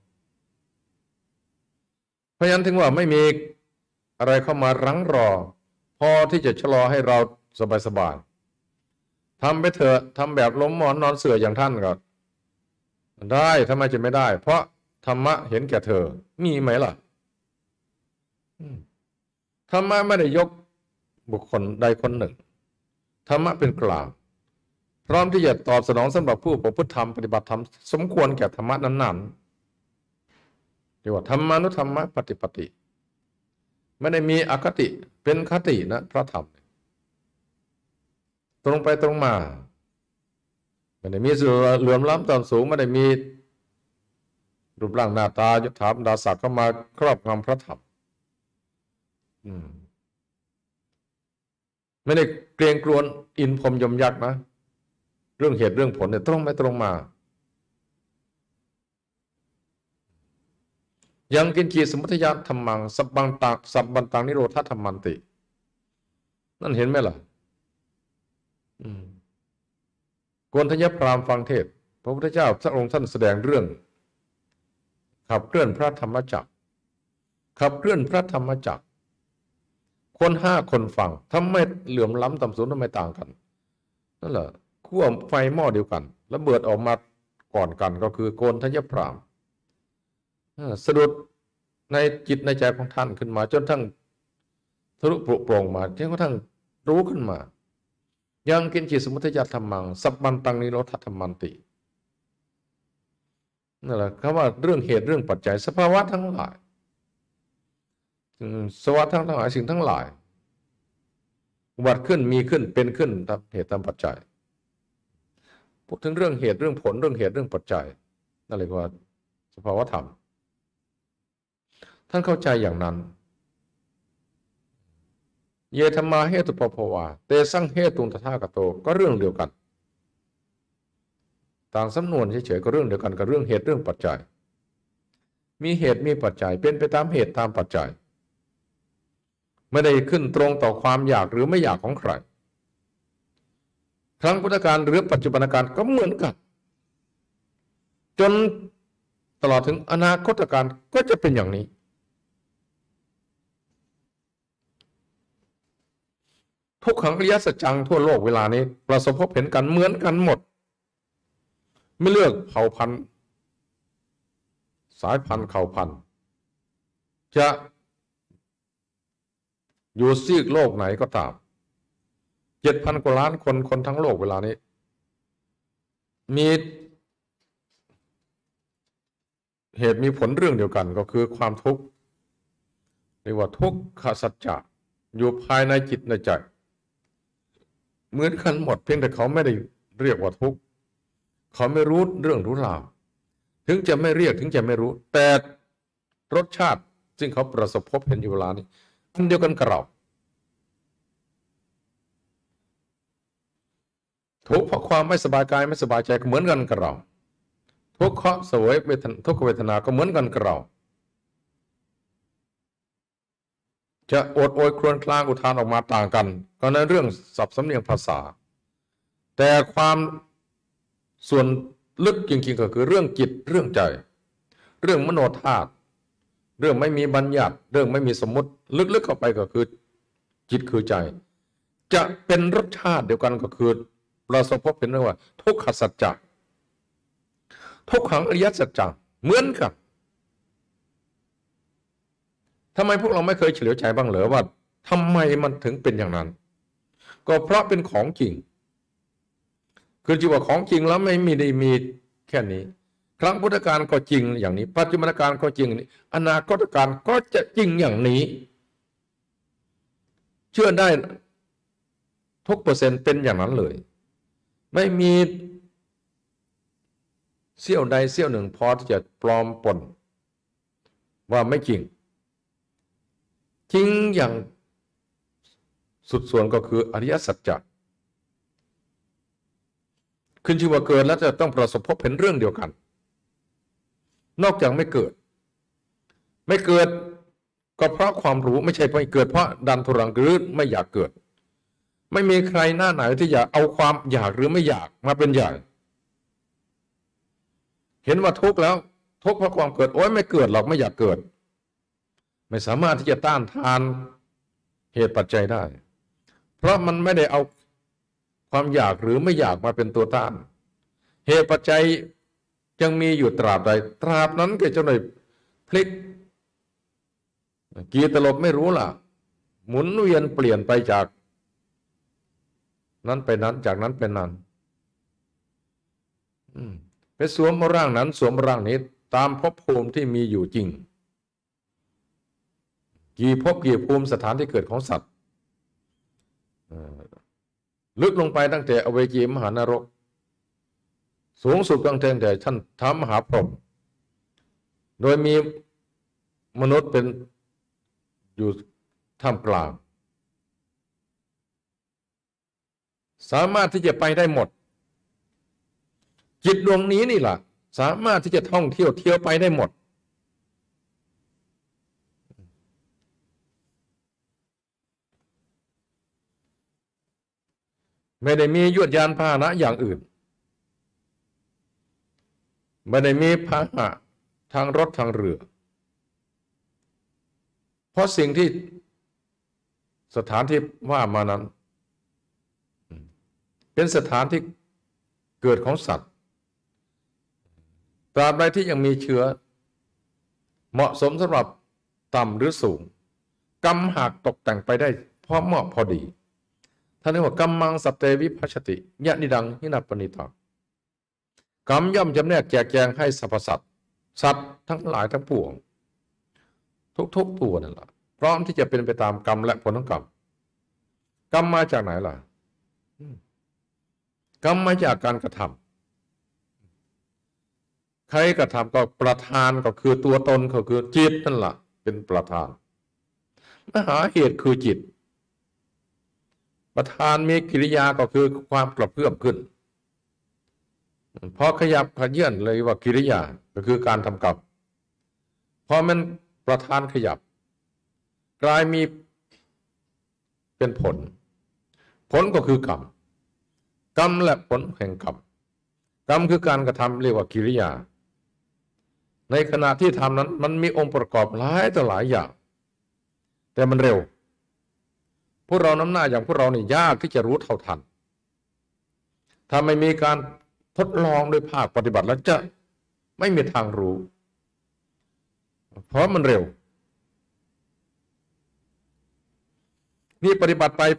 A: เพราะฉะนั้นถึงว่าไม่มีอะไรเข้ามารั้งรอพอที่จะชะลอให้เราสบายทำไปเถอะทำแบบล้มหมอนนอนเสื่ออย่างท่านก็ได้ทำไมจะไม่ได้เพราะธรรมะเห็นแก่เธอมีไหมล่ะธรรมะไม่ได้ยกบุคคลใดคนหนึ่งธรรมะเป็นกลางพร้อมที่จะตอบสนองสำหรับผู้ประพฤติธรรมปฏิบัติธรรมสมควรแก่ธรรมะนั้นๆเรียกว่าธรรมานุธรรมะปฏิปติไม่ได้มีอคติเป็นคตินะพระธรรมตรงไปตรงมาไม่ได้มีเหลื่อมล้ำต่ำสูงไม่ได้มีรูปร่างหน้าตายศถาบรรดาศักดิ์เข้ามาครอบงำพระธรรมไม่ได้เกรงกลัวอินพรหมยมยักษ์นะเรื่องเหตุเรื่องผลเนี่ยตรงไปตรงมายังกินจีสมุทยาธรรมังสับบันตังนิโรธาธรรมันตินั่นเห็นไหมล่ะโกณฑยพราหมณ์ฟังเทศพระพุทธเจ้าพระองค์ท่านแสดงเรื่องขับเคลื่อนพระธรรมจักรขับเคลื่อนพระธรรมจักรคน5 คนฟังทำไมเหลื่อมล้ำต่ำสูงทำไมต่างกันนั่นแหละขั้วไฟหม้อเดียวกันแล้วเบิดออกมาก่อนกันก็คือโกณฑยพราหมณ์สะดุดในจิตในใจของท่านขึ้นมาจนทั้งทะลุปลุกโปร่งมาจนกระทั่งรู้ขึ้นมายังกินจิตสมุทัยธรรมังสัพพันตังนิโรธธรรมันตินั่นแหละคำว่าเรื่องเหตุเรื่องปัจจัยสภาวะทั้งหลายสภาวะทั้งหลายสิ่งทั้งหลายอุบัติขึ้นมีขึ้นเป็นขึ้นตามเหตุตามปัจจัยพูดถึงเรื่องเหตุเรื่องผลเรื่องเหตุเรื่องปัจจัยนั่นเรียกว่าสภาวะธรรมท่านเข้าใจอย่างนั้นเยธรรมาเหตุปภวาเตสังเหตุตุตถาคโตก็เรื่องเดียวกันต่างสำนวนเฉยๆก็เรื่องเดียวกันกับเรื่องเหตุเรื่องปัจจัยมีเหตุมีปัจจัยเป็นไปตามเหตุตามปัจจัยไม่ได้ขึ้นตรงต่อความอยากหรือไม่อยากของใครครั้งพุทธกาลหรือปัจจุบันกาลก็เหมือนกันจนตลอดถึงอนาคตการก็จะเป็นอย่างนี้ทุกขังอริยสัจจังทั่วโลกเวลานี้ประสบพบเห็นกันเหมือนกันหมดไม่เลือกเผ่าพันธุ์สายพันธุ์เผ่าพันธุ์จะอยู่ซีกโลกไหนก็ตาม7,000 กว่าล้านคนทั้งโลกเวลานี้มีเหตุมีผลเรื่องเดียวกันก็คือความทุกข์เรียกว่าทุกขสัจจะอยู่ภายในจิตในใจเหมือนกันหมดเพียงแต่เขาไม่ได้เรียกว่าทุกข์เขาไม่รู้เรื่องรู้ราวถึงจะไม่เรียกถึงจะไม่รู้แต่รสชาติซึ่งเขาประสบพบเห็นอยู่เวลานี้อันเดียวกันกับเราทุกข์เพราะความไม่สบายกายไม่สบายใจก็เหมือนกันกับเราทุกข์เพราะเสวยทุกขเวทนาก็เหมือนกันกับเราจะโอดโอยครวญครางอุทานออกมาต่างกันก็ในเรื่องศัพท์สำเนียงภาษาแต่ความส่วนลึกจริงๆก็คือเรื่องจิตเรื่องใจเรื่องมโนธาตุเรื่องไม่มีบัญญัติเรื่องไม่มีสมมติลึกๆเข้าไปก็คือจิตคือใจจะเป็นรสชาติเดียวกันก็คือเราสมพบเป็นเรื่องว่าทุกขสัจจะทุกขังอริยสัจจังเหมือนกันทำไมพวกเราไม่เคยเฉลียวใจบ้างเหรอว่าทำไมมันถึงเป็นอย่างนั้นก็เพราะเป็นของจริงคือที่ว่าของจริงแล้วไม่ได้มีแค่นี้ครั้งพุทธกาลก็จริงอย่างนี้ปัจจุบันกาลก็จริงนี้อนาคตการก็จะจริงอย่างนี้เชื่อได้ทุกเปอร์เซ็นต์เป็นอย่างนั้นเลยไม่มีเสี้ยวใดเสี้ยวหนึ่งพอที่จะปลอมปนว่าไม่จริงจริงอย่างสุดส่วนก็คืออริยสัจจะขึ้นชื่อว่าเกิดแล้วจะต้องประสบพบเห็นเรื่องเดียวกันนอกจากไม่เกิดก็เพราะความรู้ไม่ใช่ไม่เกิดเพราะดันทุรังหรือไม่อยากเกิดไม่มีใครหน้าไหนที่อยากเอาความอยากหรือไม่อยากมาเป็นใหญ่เห็นว่าทุกข์แล้วทุกข์เพราะความเกิดโอ๊ยไม่เกิดหรอกไม่อยากเกิดไม่สามารถที่จะต้านทานเหตุปัจจัยได้เพราะมันไม่ได้เอาความอยากหรือไม่อยากมาเป็นตัวต้านเหตุปัจจัยยังมีอยู่ตราบใดตราบนั้นก็จะได้พลิกกี่ตลบไม่รู้ล่ะหมุนเวียนเปลี่ยนไปจากนั้นไปนั้นจากนั้นเป็นนั้นไปสวมร่างนั้นสวมร่างนี้ตามภพภูมิที่มีอยู่จริงกี่ภพกี่ภูมิสถานที่เกิดของสัตว์ลึกลงไปตั้งแต่อเวจีมหานรกสูงสุดตั้งแต่ท่านท้ามหาพรหมโดยมีมนุษย์เป็นอยู่ท่ามกลางสามารถที่จะไปได้หมดจิตดวงนี้นี่แหละสามารถที่จะท่องเที่ยวไปได้หมดไม่ได้มียวดยานพาหนะอย่างอื่นไม่ได้มีพาหะทางรถทางเรือเพราะสิ่งที่สถานที่ว่ามานั้นเป็นสถานที่เกิดของสัตว์ตราบใดที่ยังมีเชื้อเหมาะสมสำหรับต่ำหรือสูงกรรมหากตกแต่งไปได้พอเหมาะพอดีท่านเรียกว่ากรรมังสัพเตวิภัชติยะนิดังหินัปปณิตากรรมย่อมจำแนกแจกแจงให้สรรพสัตว์ทั้งหลายทั้งปวงทุกตัวนั่นแหละพร้อมที่จะเป็นไปตามกรรมและผลของกรรมกรรมมาจากไหนล่ะกรรมมาจากการกระทำใครกระทำก็ประธานก็คือตัวตนก็คือจิตนั่นแหละเป็นประธานมหาเหตุคือจิตประธานมีกิริยาก็คือความกระเพื่อมขึ้นพอขยับขยื่นเลยว่ากิริยาก็คือการทำกรรมพอมันประธานขยับกลายมีเป็นผลก็คือกรรมและผลแห่งกรรมคือการกระทำเรียกว่ากิริยาในขณะที่ทำนั้นมันมีองค์ประกอบหลายต่อหลายอย่างแต่มันเร็วพวกเราน้ำหน้าอย่างพวกเรานี่ยากที่จะรู้เท่าทันถ้าไม่มีการทดลองโดยภาคปฏิบัติแล้วจะไม่มีทางรู้เพราะมันเร็วนี่ปฏิบัติไป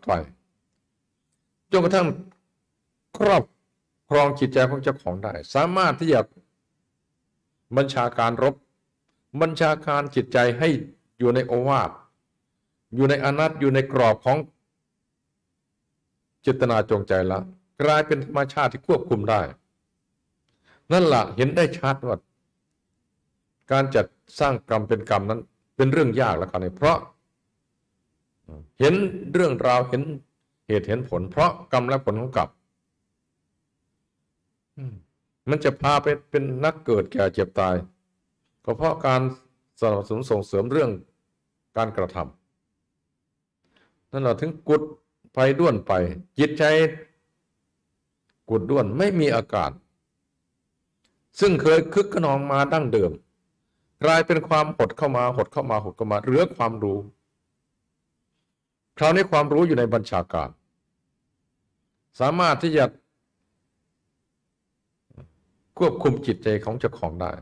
A: จนกระทั่งครอบครองจิตใจของเจ้าของได้สามารถที่จะบัญชาการรบบัญชาการจิตใจให้อยู่ในโอวาทอยู่ในอนัตอยู่ในกรอบของเจตนาจงใจละกลายเป็นธรรมชาติที่ควบคุมได้นั่นแหละเห็นได้ชัดว่าการจัดสร้างกรรมเป็นกรรมนั้นเป็นเรื่องยากแล้วกันเพราะเห็นเรื่องราวเห็นเหตุเห็นผลเพราะกรรมและผลของกรรมมันจะพาไปเป็นนักเกิดแก่เจ็บตายก็เพราะการสนับสนุนส่งเสริมเรื่องการกระทำนั่นเราถึงกุดไปด้วนไปจิตใจกุดด้วนไม่มีอาการซึ่งเคยคึกขนองมาดั้งเดิมกลายเป็นความหดเข้ามาเหลือความรู้คราวนี้ความรู้อยู่ในบัญชาการสามารถที่จะควบคุมจิตใจของเจ้าของได้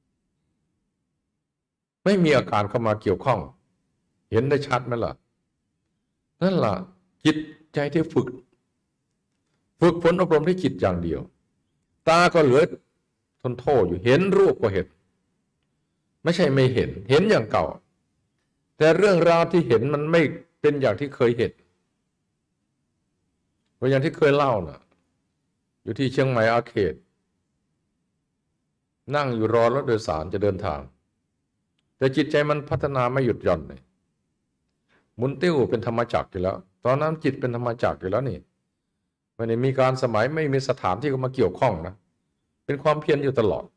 A: ไม่มีอาการเข้ามาเกี่ยวข้องเห็นได้ชัดไหมล่ะนั่นล่ะจิตใจที่ฝึกฝนอบรมที่จิตอย่างเดียวตาก็เหลือทนโทษอยู่เห็นรูปก็เห็นไม่ใช่ไม่เห็นอย่างเก่าแต่เรื่องราวที่เห็นมันไม่เป็นอย่างที่เคยเห็นเพราะอย่างที่เคยเล่าน่ะอยู่ที่เชียงใหม่อาเขตนั่งอยู่รอรถโดยสารจะเดินทางแต่จิตใจมันพัฒนาไม่หยุดหย่อนเลยหมุนติ้วเป็นธรรมจักรอยู่แล้วตอนนั้นจิตเป็นธรรมจักรอยู่แล้วนี่ไม่ได้มีการสมัยไม่มีสถานที่เข้ามาเกี่ยวข้องนะเป็นความเพียรอยู่ตลอด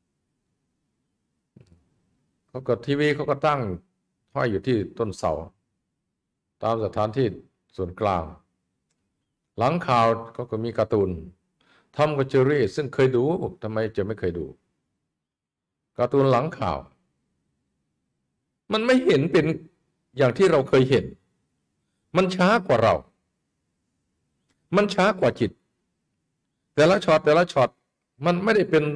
A: เขาก็ทีวีเขาก็ตั้งห้อยอยู่ที่ต้นเสาตามสถานที่ส่วนกลางหลังข่าวเขาก็มีการ์ตูนทอมกับเจอรี่ซึ่งเคยดูทำไมจะไม่เคยดูการ์ตูนหลังข่าวมันไม่เห็นเป็นอย่างที่เราเคยเห็นมันช้ากว่าเรามันช้ากว่าจิตแต่ละช็อตมันไม่ได้เป็น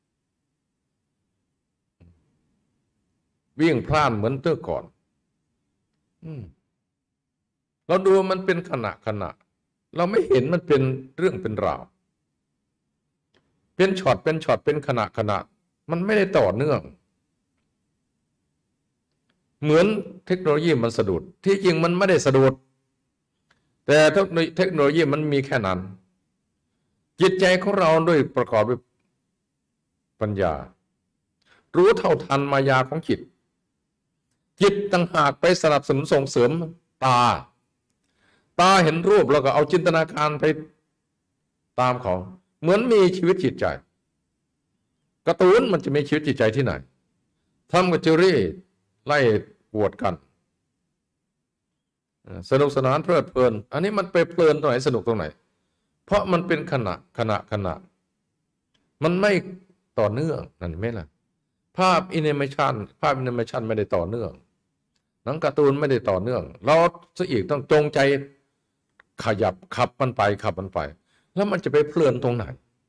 A: วิ่งพล่านเหมือนเมื่อก่อนเราดูมันเป็นขณะเราไม่เห็นมันเป็นเรื่องเป็นราวเป็นช็อตเป็นขณะมันไม่ได้ต่อเนื่องเหมือนเทคโนโลยีมันสะดุดที่จริงมันไม่ได้สะดุดแต่เทคโนโลยีมันมีแค่นั้นจิตใจของเราด้วยประกอบด้วยปัญญารู้เท่าทันมายาของจิตต่างหากไปสนับสนุนส่งเสริมตาเห็นรูปแล้วก็เอาจินตนาการไปตามเขาเหมือนมีชีวิตจิตใจการ์ตูนมันจะมีชีวิตจิตใจที่ไหนทำกับเจอรี่ไล่ปวดกันสนุกสนานเพลิดเพลินอันนี้มันไปเพลินตรงไหนสนุกตรงไหนเพราะมันเป็นขณะมันไม่ต่อเนื่องนั่นไหมล่ะภาพแอนิเมชันไม่ได้ต่อเนื่องหนังการ์ตูนไม่ได้ต่อเนื่องเราซะอีกต้องจงใจขยับขับมันไปแล้วมันจะไปเพลินตรงไหน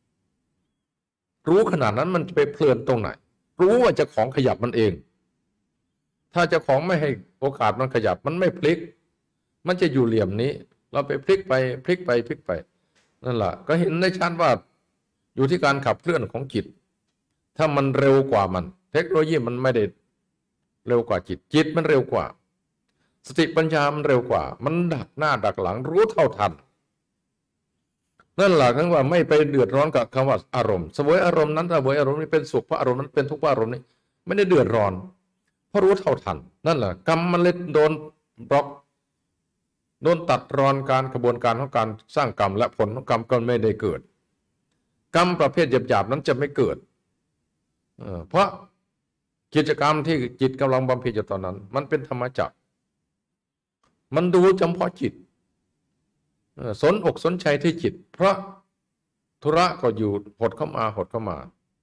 A: รู้ขนาดนั้นมันจะไปเพลินตรงไหนรู้ว่าเจ้าของขยับมันเองถ้าเจ้าของไม่ให้โอกาสมันขยับมันไม่พลิกมันจะอยู่เหลี่ยมนี้เราไปพลิกไปนั่นแหละก็เห็นได้ชัดว่าอยู่ที่การขับเคลื่อนของจิตถ้ามันเร็วกว่ามันเทคโนโลยีมันไม่ได้เร็วกว่าจิตมันเร็วกว่าสติปัญญามันเร็วกว่ามันดักหน้าดักหลังรู้เท่าทันนั่นแหละคือว่าไม่ไปเดือดร้อนกับคำว่าอารมณ์เสวยอารมณ์นั้นเสวยอารมณ์นี้เป็นสุขเพราะอารมณ์นั้นเป็นทุกข์เพราะอารมณ์นี้ไม่ได้เดือดร้อนเพราะรู้เท่าทันนั่นแหละกรรมมันเลยโดนบล็อกโดนตัดรอนการกระบวนการของการสร้างกรรมและผลของกรรมก็ไม่ได้เกิดกรรมประเภทหยาบๆนั้นจะไม่เกิดเพราะกิจกรรมที่จิตกำลังบำเพ็ญอยู่ตอนนั้นมันเป็นธรรมจักรมันดูเฉพาะจิตสนอกสนใจที่จิตเพราะธุระก็อยู่หดเข้ามา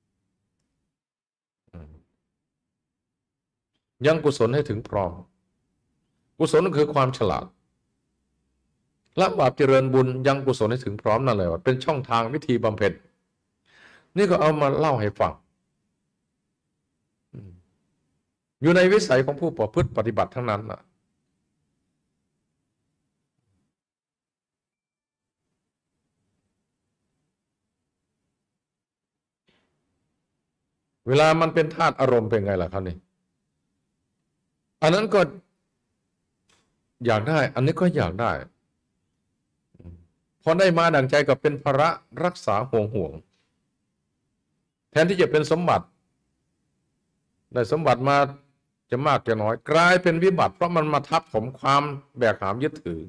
A: ยังกุศลให้ถึงพร้อมกุศลก็คือความฉลาดละบาปเจริญบุญยังกุศลให้ถึงพร้อมนั่นเลยว่าเป็นช่องทางวิธีบำเพ็ญนี่ก็เอามาเล่าให้ฟังอยู่ในวิสัยของผู้ประพฤติปฏิบัติทั้งนั้นนะเวลามันเป็นธาตุอารมณ์เป็นไงล่ะครับนี่อันนั้นก็อยากได้อันนี้ก็อยากได้พอได้มาดั่งใจก็เป็นภาระรักษาห่วงแทนที่จะเป็นสมบัติได้สมบัติมาจะมากจะน้อยกลายเป็นวิบัติเพราะมันมาทับถมความแบกหามยึดถือ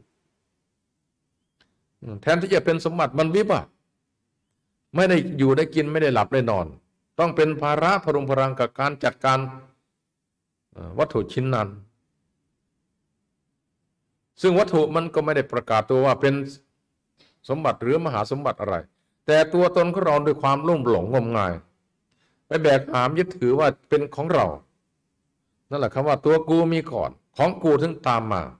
A: แทนที่จะเป็นสมบัติมันวิบัติไม่ได้อยู่ได้กินไม่ได้หลับได้นอนต้องเป็นภาระพรุงพรังกับการจัดการวัตถุชิ้นนั้นซึ่งวัตถุมันก็ไม่ได้ประกาศตัวว่าเป็นสมบัติหรือมหาสมบัติอะไรแต่ตัวตนของเราด้วยความลุ่มหลงงมงายไปแบกหามยึดถือว่าเป็นของเรานั่นแหละคำว่าตัวกูมีก่อนของกูถึงตามมา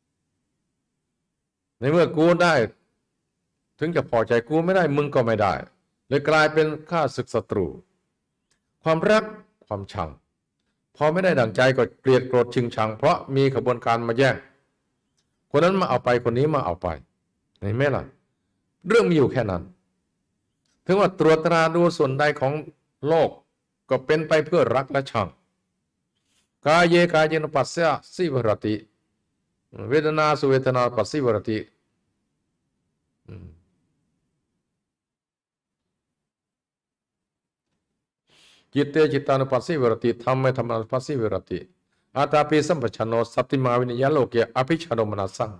A: ในเมื่อกูได้ถึงจะพอใจกูไม่ได้มึงก็ไม่ได้เลยกลายเป็นข้าศึกศัตรูความรักความชังพอไม่ได้ดั่งใจก็เกลียดโกรธชิงชังเพราะมีขบวนการมาแย่งคนนั้นมาเอาไปคนนี้มาเอาไปเห็นไหมล่ะเรื่องมีอยู่แค่นั้นถึงว่าตรวจตราดูส่วนใดของโลกก็เป็นไปเพื่อรักและชังกายเยนปัสสะสิวรติเวทนาสุเวทนาปัสสิวรติจิตเตจิตานุปัสสิวิรติธรรมไม่ธรรมานุปัสสิวิรติอาตาปิสัมปชัญโนสัตติมาวินิยโลเกอภิชาโนมนัสสัง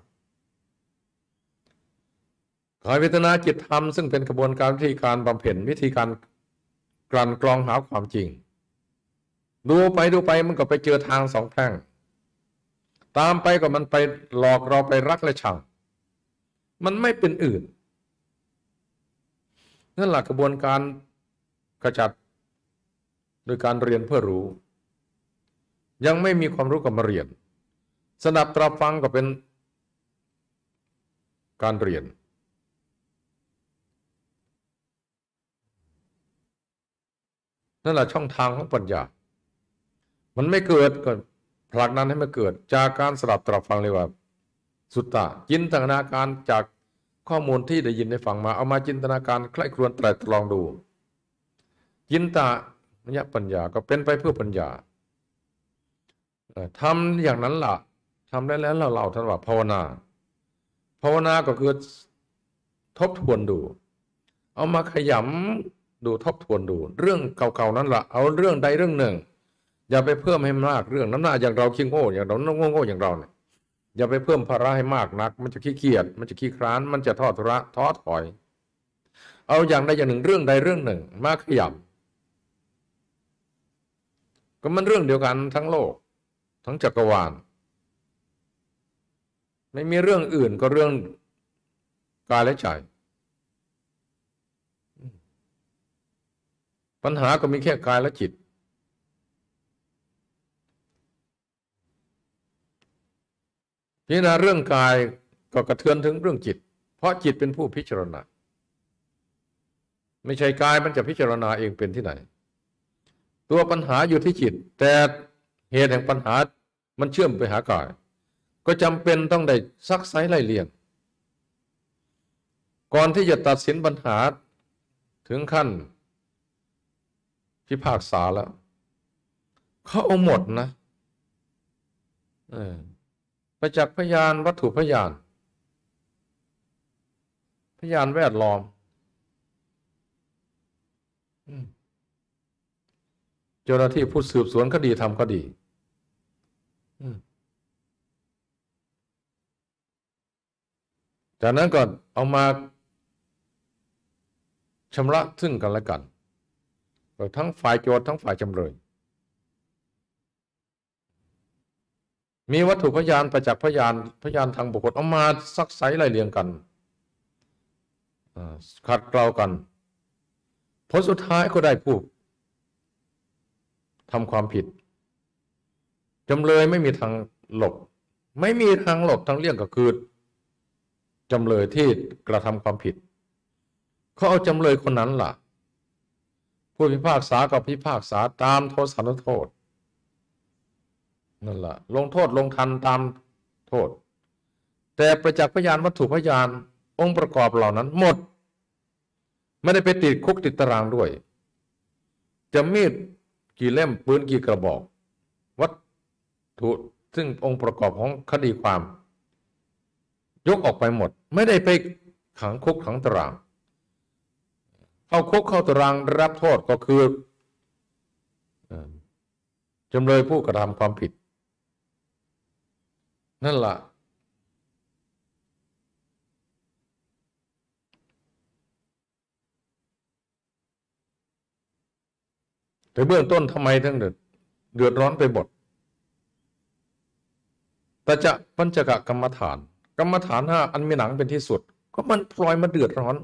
A: กายเวทนาจิตธรรมซึ่งเป็นกระบวนการวิธีการบำเพ็ญวิธีการกลั่นกรองหาความจริงดูไปมันก็ไปเจอทางสองแพร่งตามไปก็มันไปหลอกเราไปรักและชังมันไม่เป็นอื่นนั่นแหละกระบวนการขจัดโดยการเรียนเพื่อรู้ยังไม่มีความรู้ก็มาเรียนสนับตรับฟังก็เป็นการเรียนนั่นแหละช่องทางของปัญญามันไม่เกิดก็ผลักนั้นให้มันเกิดจากการสดับตรับฟังเลยว่าสุตตะจินตนาการจากข้อมูลที่ได้ยินได้ฟังมาเอามาจินตนาการใคร่ครวญไตร่ตรองดูจินตามยปัญญาก็เป็นไปเพื่อปัญญาทำอย่างนั้นล่ะทำได้แล้วเราท่านว่าภาวนาก็คือทบทวนดูเอามาขยำดูทบทวนดูเรื่องเก่าๆนั้นล่ะเอาเรื่องใดเรื่องหนึ่งอย่าไปเพิ่มให้มากเรื่องน้ำหน้าอย่างเราขี้โง่อย่างเราโง่อย่างเราเนี่ยอย่าไปเพิ่มภาระให้มากนักมันจะขี้เกียจมันจะขี้คร้านมันจะท้อถอยเอาอย่างใดอย่างหนึ่งเรื่องใดเรื่องหนึ่งมาขยำก็มันเรื่องเดียวกันทั้งโลกทั้งจักรวาลไม่มีเรื่องอื่นก็เรื่องกายและใจปัญหาก็มีแค่กายและจิตพิจารณาเรื่องกายก็กระเทือนถึงเรื่องจิตเพราะจิตเป็นผู้พิจารณาไม่ใช่กายมันจะพิจารณาเองเป็นที่ไหนตัวปัญหาอยู่ที่จิตแต่เหตุแห่งปัญหามันเชื่อมไปหากายก็จำเป็นต้องได้ซักไซไล่เลียงก่อนที่จะตัดสินปัญหาถึงขั้นพิพากษาแล้วเขาเอาหมดนะประจักษ์พยานวัตถุพยานแวดล้อมเจ้าหน้าที่ผู้สืบสวนคดีทำคดีจากนั้นก็เอามาชำระซึ่งกันและกันทั้งฝ่ายโจทย์ทั้งฝ่ายจำเลยมีวัตถุพยานประจักษ์พยานทางบุคคลเอามาซักไซไล่เลียงกันขัดเกลากันผลสุดท้ายก็ได้ผู้ทำความผิดจำเลยไม่มีทางหลบไม่มีทางหลบทางเลี่ยงก็คือจำเลยที่กระทำความผิดเขาเอาจำเลยคนนั้นล่ะผู้พิพากษากับพิพากษาตามโทษานุโทษนั่นแหละลงโทษลงทันตามโทษแต่ประจักษ์พยานวัตถุพยานองค์ประกอบเหล่านั้นหมดไม่ได้ไปติดคุกติดตารางด้วยจะมีดกี่เล่มปืนกี่กระบอกวัตถุซึ่งองค์ประกอบของคดีความยกออกไปหมดไม่ได้ไปขังคุกขังตารางเข้าคุกเข้าตารางรับโทษก็คือจำเลยผู้กระทำความผิดนั่นล่ะแต่เบื้องต้นทำไมทั้งเดือดร้อนไปหมดแต่จะปัญจกกรรมฐานห้าอันมีหนังเป็นที่สุดก็มันพลอยมาเดือดร้อน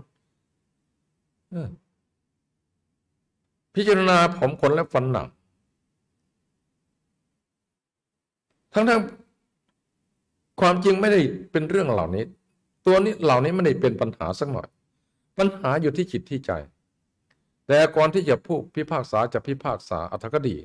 A: พิจารณาผมขนและฟันหนังทั้งความจริงไม่ได้เป็นเรื่องเหล่านี้ตัวนี้เหล่านี้ไม่ได้เป็นปัญหาสักหน่อยปัญหาอยู่ที่จิตที่ใจแต่ก่อนที่จะผู้พิพากษาจะพิพากษาอรรถคดี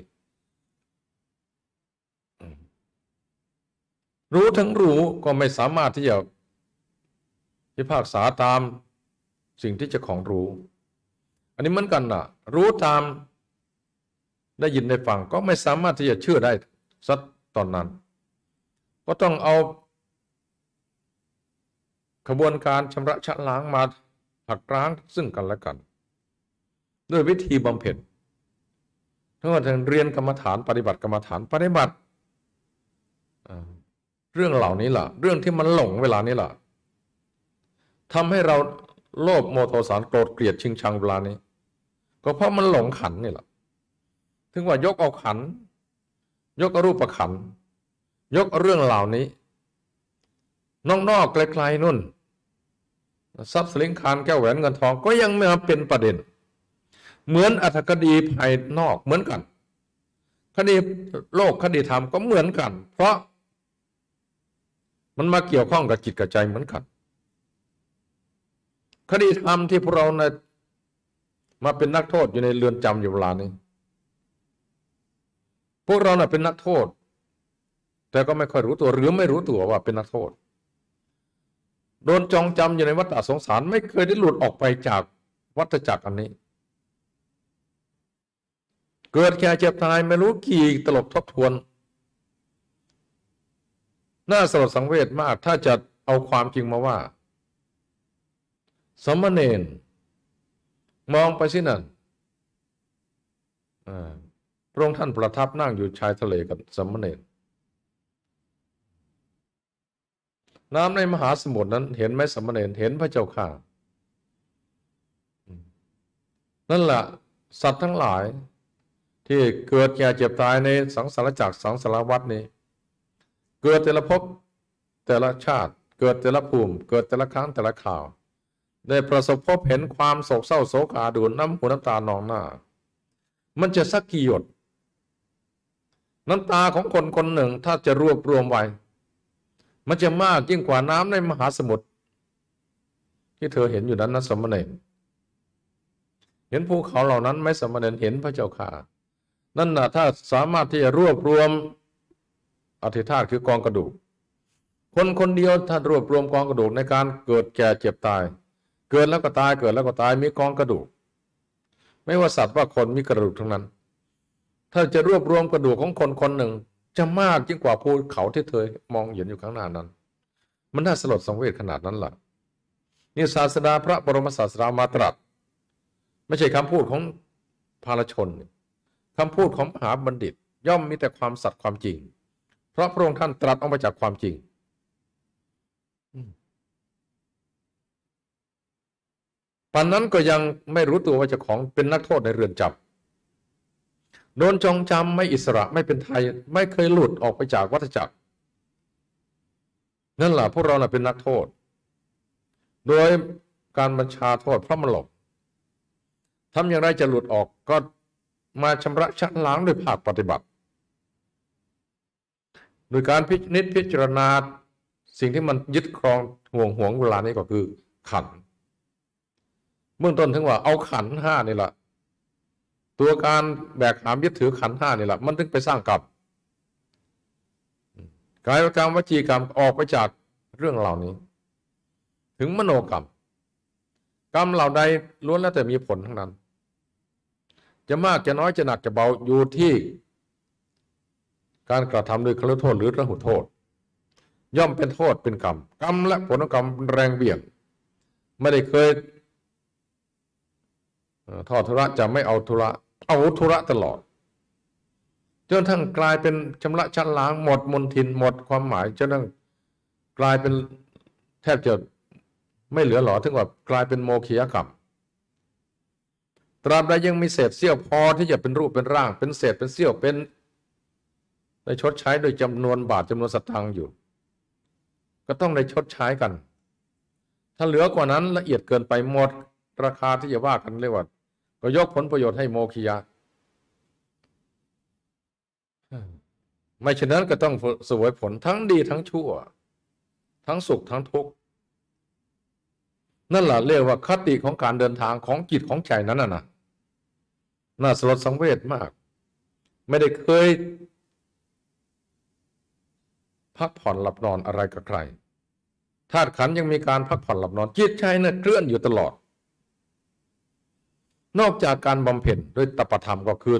A: รู้ทั้งรู้ก็ไม่สามารถที่จะพิพากษาตามสิ่งที่เจ้าของรู้อันนี้เหมือนกันนะรู้ตามได้ยินได้ฟังก็ไม่สามารถที่จะเชื่อได้สักตอนนั้นก็ต้องเอาขบวนการชำระชะล้างมาหักล้างซึ่งกันและกันด้วยวิธีบำเพ็ญทั้งว่าเรียนกรรมฐานปฏิบัติกรรมฐานปฏิบัติเรื่องเหล่านี้ล่ะเรื่องที่มันหลงเวลานี้ล่ะทำให้เราโลภโมโทสารโกรธเกลียดชิงชังเวลานี้ก็เพราะมันหลงขันนี่แหละถึงว่ายกเอาขันยกเอารูปขันยกเอาเรื่องเหล่านี้นอกๆไกลๆนู่นทรัพย์สินคารแก้วแหวนเงินทองก็ยังไม่มาเป็นประเด็นเหมือนอรรถคดีภายนอกเหมือนกันคดีโลกคดีธรรมก็เหมือนกันเพราะมันมาเกี่ยวข้องกับจิตกับใจเหมือนกันคดีธรรมที่พวกเรามาเป็นนักโทษอยู่ในเรือนจำอยู่เวลานี้พวกเราเป็นนักโทษแต่ก็ไม่ค่อยรู้ตัวหรือไม่รู้ตัวว่าเป็นนักโทษโดนจองจำอยู่ในวัฏสงสารไม่เคยได้หลุดออกไปจากวัฏจักรอันนี้เกิดแก่เจ็บตายไม่รู้กี่ตลบทบทวนน่าสลดสังเวชมากถ้าจะเอาความจริงมาว่าสมณเณรมองไปสินั่นพระองค์ท่านประทับนั่งอยู่ชายทะเลกับสมณเณรน้ำในมหาสมุทรนั้นเห็นไหมสมณเณรเห็นพระเจ้าข้านั่นแหละสัตว์ทั้งหลายที่เกิดแก่เจ็บตายในสังสารจักรสังสารวัฏนี้เกิดแต่ละภพแต่ละชาติเกิดแต่ละภูมิเกิดแต่ละครั้งแต่ละข่าวได้ประสบพบเห็นความโศกเศร้าโศกอาดูลน้ำหูน้ำตานองหน้ามันจะสักกี่หยดน้ำตาของคนคนหนึ่งถ้าจะรวบรวมไว้มันจะมากยิ่งกว่าน้ำในมหาสมุทรที่เธอเห็นอยู่นั้นนะสมณเณรเห็นภูเขาเหล่านั้นไหมสมณเณรเห็นพระเจ้าข่านั่นนะถ้าสามารถที่จะรวบรวมอธิธาตุคือกองกระดูกคนคนเดียวถ้ารวบรวมกองกระดูกในการเกิดแก่เจ็บตายเกิดแล้วก็ตายเกิดแล้วก็ตายมีกองกระดูกไม่ว่าสัตว์ว่าคนมีกระดูกทั้งนั้นถ้าจะรวบรวมกระดูกของคนคนหนึ่งจะมากยิ่งกว่าภูเขาที่เธอมองเห็นอยู่ข้างหน้านั้นมันน่าสลดสังเวชขนาดนั้นล่ะนี่ศาสดาพระบรมศาสดามาตรัสไม่ใช่คำพูดของภารชนคำพูดของมหาบัณฑิตย่อมมีแต่ความสัตย์ความจริงเพราะพระองค์ท่านตรัสออกมาจากความจริงปัจจุบันนั้นก็ยังไม่รู้ตัวว่าเจ้าของเป็นนักโทษในเรือนจำโดนจองจำไม่อิสระไม่เป็นไทยไม่เคยหลุดออกไปจากวัฏจักรนั่นแหละพวกเราเป็นนักโทษโดยการบัญชาโทษเพราะมันหลบทำอย่างไรจะหลุดออกก็มาชำระชะล้างด้วยภาคปฏิบัติโดยการพิจารณาสิ่งที่มันยึดครองห่วงเวลานี้ก็คือขันธ์เบื้องต้นถึงว่าเอาขันธ์ห้านี่แหละตัวการแบกหามยึดถือขันธ์ห้านี่แหละมันถึงไปสร้างกรรมกายกรรมวจีกรรมออกไปจากเรื่องเหล่านี้ถึงมโนกรรมกรรมเหล่าใดล้วนแล้วแต่มีผลทั้งนั้นจะมากจะน้อยจะหนักจะเบาอยู่ที่การกระทำโดยคฤโทษหรือระหุโทษย่อมเป็นโทษเป็นกรรมกรรมและผลกรรมแรงเบี่ยงไม่ได้เคยทอดทุระจะไม่เอาทุระตลอดจนทั้งกลายเป็นชำระชั้นล้างหมดมนทินหมดความหมายจนทั้งกลายเป็นแทบจะไม่เหลือหลอถึงว่ากลายเป็นโมฆะกรรมตราบใดยังมีเศษเสี้ยวพอที่จะเป็นรูปเป็นร่างเป็นเศษเป็นเสี้ยวเป็นได้ชดใช้โดยจำนวนบาทจำนวนสตางค์อยู่ก็ต้องได้ชดใช้กันถ้าเหลือกว่านั้นละเอียดเกินไปหมดราคาที่จะว่ากันเรียกว่าก็ยกผลประโยชน์ให้โมฆะไม่ฉะนั้นก็ต้องเสวยผลทั้งดีทั้งชั่วทั้งสุขทั้งทุกข์นั่นแหละเรียกว่าคติของการเดินทางของจิตของใจนั้นน่าสลดสังเวชมากไม่ได้เคยพักผ่อนหลับนอนอะไรกับใครธาตุขันธ์ยังมีการพักผ่อนหลับนอนจิตใจเคลื่อนอยู่ตลอดนอกจากการบำเพ็ญด้วยตปธรรมก็คือ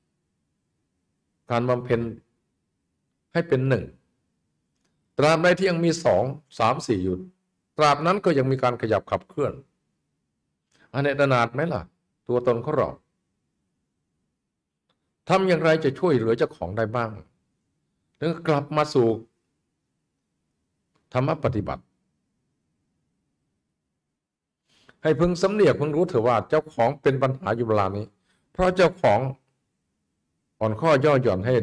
A: การบำเพ็ญให้เป็นหนึ่งตราบใดที่ยังมีสองสามสี่อยู่ตราบนั้นก็ยังมีการขยับขับเคลื่อนอเนกนาถไหมล่ะตัวตนของเราทำอย่างไรจะช่วยเหลือเจ้าของได้บ้างถึงกลับมาสู่ธรรมปฏิบัติให้พึงสำเนียกพึงรู้เถอะว่าเจ้าของเป็นปัญหาอยู่เวลานี้เพราะเจ้าของอ่อนข้อย่อหย่อนให้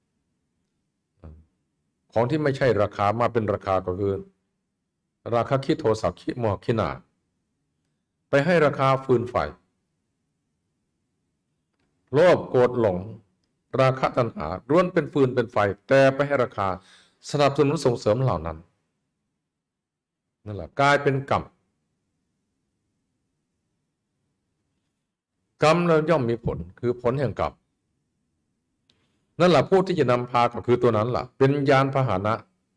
A: ของที่ไม่ใช่ราคามาเป็นราคาก็คือราคาคิโทสะคิโมหคินาไปให้ราคาฟืนไฟโลภโกรธหลงราคะตัณหาล้วนเป็นฟืนเป็นไฟแต่ไปให้ราคาสนับสนุนส่งเสริมเหล่านั้นนั่นแหละกลายเป็นกรรมกรรมแล้วย่อมมีผลคือผลแห่งกรรมนั่นแหละผู้ที่จะนำพาก็คือตัวนั้นล่ะเป็นยานพาหนะ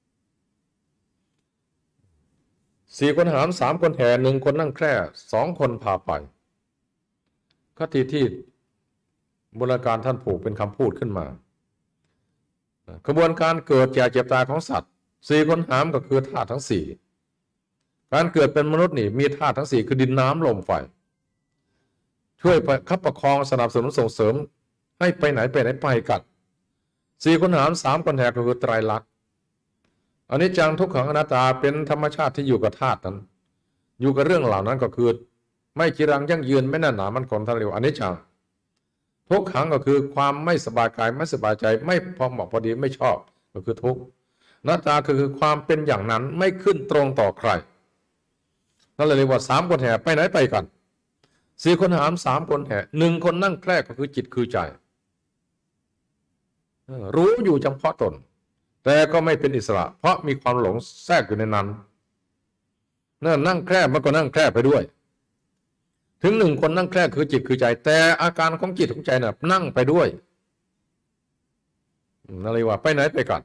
A: 4 คนหาม3 คนแห่1 คนนั่งแคร่2 คนพาไปคติที่โบราณการท่านผูกเป็นคำพูดขึ้นมากระบวนการเกิดแก่เจ็บตายของสัตว์4 คนหามก็คือธาตุทั้ง4การเกิดเป็นมนุษย์นี่มีธาตุทั้ง4คือดินน้ำลมไฟช่วยคับประคองสนับสนุนส่งเสริมให้ไปไหนไปกัน4 คนหาม3 คนแห่ก็คือไตรลักษณ์อนิจจังทุกขังอนัตตาเป็นธรรมชาติที่อยู่กับธาตุนั้นอยู่กับเรื่องเหล่านั้นก็คือไม่จีรังยั่งยืนไม่แน่นหนามันคงทันเร็วอนิจจังทุกขังก็คือความไม่สบายกายไม่สบายใจไม่พอเหมาะพอดีไม่ชอบก็คือทุกข์อนัตตาคือความเป็นอย่างนั้นไม่ขึ้นตรงต่อใครนั่นเลยเรียกว่า3 คนแห่ไปไหนไปกัน4 คนหาม3 คนแห่1 คนนั่งแคร่ก็คือจิตคือใจรู้อยู่เฉพาะตนแต่ก็ไม่เป็นอิสระเพราะมีความหลงแทรกอยู่ในนั้นนั่งแคร่มันก็นั่งแคร่ไปด้วยถึง1 คนนั่งแคร่คือจิตคือใจแต่อาการของจิตของใจน่ะนั่งไปด้วยนั่นเลยว่าไปไหนไปกัน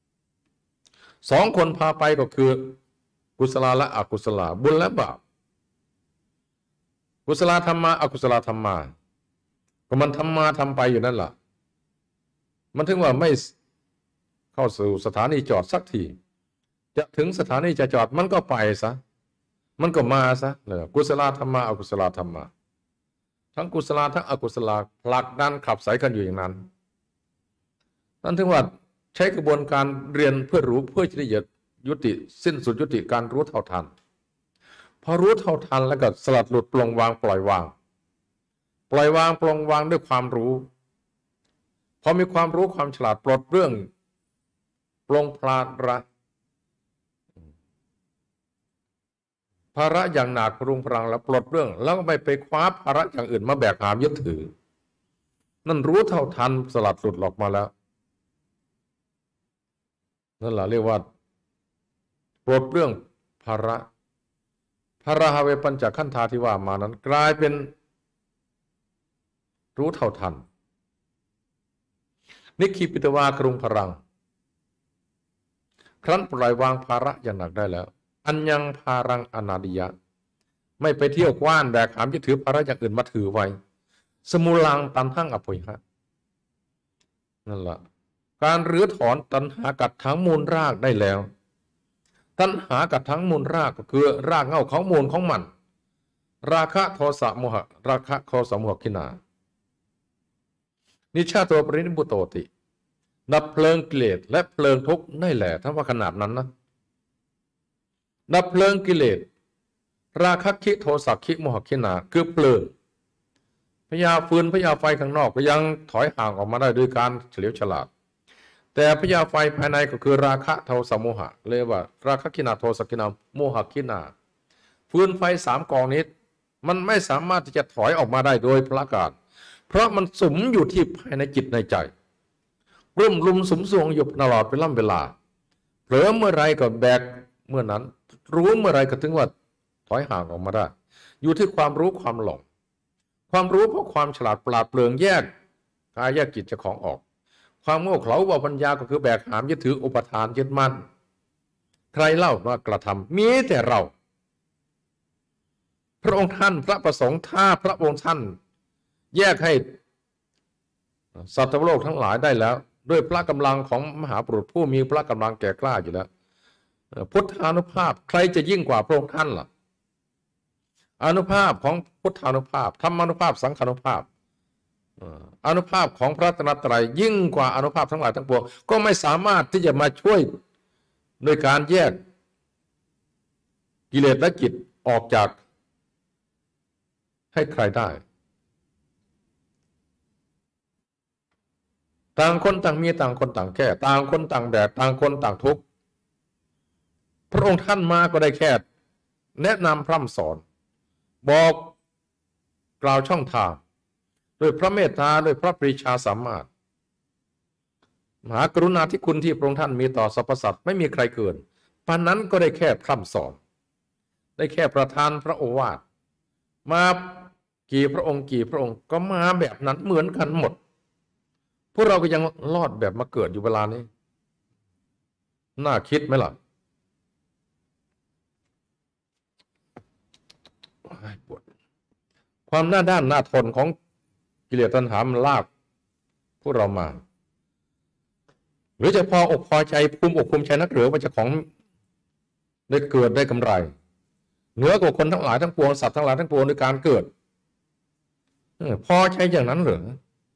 A: 2 คนพาไปก็คือกุศลและอกุศลบุญและบาปกุศลธรรมะอกุศลธรรมะก็มันทำมาทำไปอยู่นั่นแหละมันถึงว่าไม่เข้าสู่สถานีจอดสักทีจะถึงสถานีจะจอดมันก็ไปซะมันก็มาซะเลยกุศลธรรมะอกุศลธรรมะทั้งกุศลทั้งอกุศลผลักดันขับสายกันอยู่อย่างนั้นนั่นถึงว่าใช้กระบวนการเรียนเพื่อรู้เพื่อจะได้ยุติสิ้นสุดยุติการรู้เท่าทันพอรู้เท่าทันแล้วก็สลัดหลุดปลงวางปล่อยวางปล่อยวางปลงวางด้วยความรู้พอมีความรู้ความฉลาดปลดเรื่องปลงภาระอย่างหนักพรุงพรังแล้วปลดเรื่องแล้วก็ไม่ไปคว้าภาระอย่างอื่นมาแบกหามยึดถือนั่นรู้เท่าทันสลัดหลุดออกมาแล้วนั่นแหละเรียกว่าปลดเรื่องภาระภาระหาเวปัญจขันธาที่ว่ามานั้นกลายเป็นรู้เท่าทันนิคิปิตวากรุงพรังครั้นปล่อยวางภาระอย่างหนักได้แล้วอัญญังภารังอนาดิยะไม่ไปเที่ยวกว้านแบกหามยึดถือภาระอย่างอื่นมาถือไว้สมุลังตันหั่งอภยหะนั่นแหละการรื้อถอนตัณหากัดทั้งมูลรากได้แล้วตัณหากัดทั้งมูลรากก็คือรากเหง้าของมูลของมันราคะโทสะโมหะราคะโทสะโมหคินานิชาตัวปรินิพพุโตติดับเพลิงกิเลสและเพลิงทุกข์ได้แหละถ้าว่าขนาดนั้นนะดับเพลิงกิเลสราคะคิโทสะคิโมหคินาคือเพลิงพญาฟืนพญาไฟข้างนอกก็ยังถอยห่างออกมาได้ด้วยการเฉลียวฉลาดแต่พญาไฟภายในก็คือราคะโทสะโมหะเรียกว่าราคะคินาโทสะคินาโมหคินาฟืนไฟ3 กองนี้มันไม่สามารถที่จะถอยออกมาได้โดยพละการเพราะมันสุมอยู่ที่ภายในจิตในใจกลุ่มลุมสุมสวงอยู่ตลอดเวลาเผลอเมื่อไรก็แบกเมื่อนั้นรู้เมื่อไรก็ถึงว่าถอยห่างออกมาได้อยู่ที่ความรู้ความหลงความรู้เพราะความฉลาดปราดเปรื่องแยกกายแยกจิตเจ้าของออกความโง่เขลาว่าปัญญาก็คือแบกหามยึดถืออุปทานยึดมั่นใครเล่าว่ากระทำมีแต่เราพระองค์ท่านพระประสงค์ถ้าพระองค์ท่านแยกให้สัตว์โลกทั้งหลายได้แล้วด้วยพระกำลังของมหาบุรุษผู้มีพระกำลังแก่กล้าอยู่แล้วพุทธานุภาพใครจะยิ่งกว่าพระองค์ท่านล่ะอานุภาพของพุทธานุภาพธรรมานุภาพสังฆานุภาพอานุภาพของพระรัตนตรัยยิ่งกว่าอานุภาพทั้งหลายทั้งปวงก็ไม่สามารถที่จะมาช่วยโดยการแยกกิเลสและจิตออกจากให้ใครได้ต่างคนต่างมีต่างคนต่างแก้ต่างคนต่างแดดต่างคนต่างทุกข์พระองค์ท่านมาก็ได้แค่แนะนำพร่ำสอนบอกกล่าวช่องทางด้วยพระเมตตาด้วยพระปรีชาสามารถมหากรุณาธิคุณที่พระองค์ท่านมีต่อสรรพสัตว์ไม่มีใครเกินปานนั้นก็ได้แค่พร่ำสอนได้แค่ประทานพระโอวาทมากี่พระองค์ก็มาแบบนั้นเหมือนกันหมดพวกเราก็ยังรอดแบบมาเกิดอยู่เวลานี้น่าคิดไหมล่ะปวดความหน้าด้านหน้าทนของกิเลสตัณหามันลากพวกเรามาหรือจะพออกพอใจภูมิอกภูมิใจนักหรือว่าจะของได้เกิดได้กำไรเหนือกว่าคนทั้งหลายทั้งปวงสัตว์ทั้งหลายทั้งปวงในการเกิดพอใจอย่างนั้นเหรอ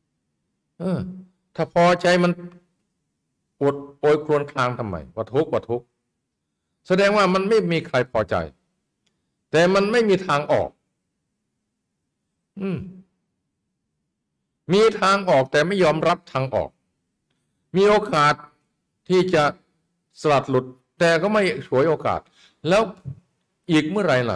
A: ถ้าพอใจมันปวดโอยครวญครางทำไมว่าทุกข์แสดงว่ามันไม่มีใครพอใจแต่มันไม่มีทางออกมีทางออกแต่ไม่ยอมรับทางออกมีโอกาสที่จะสลัดหลุดแต่ก็ไม่ฉวยโอกาสแล้วอีกเมื่อไรล่ะ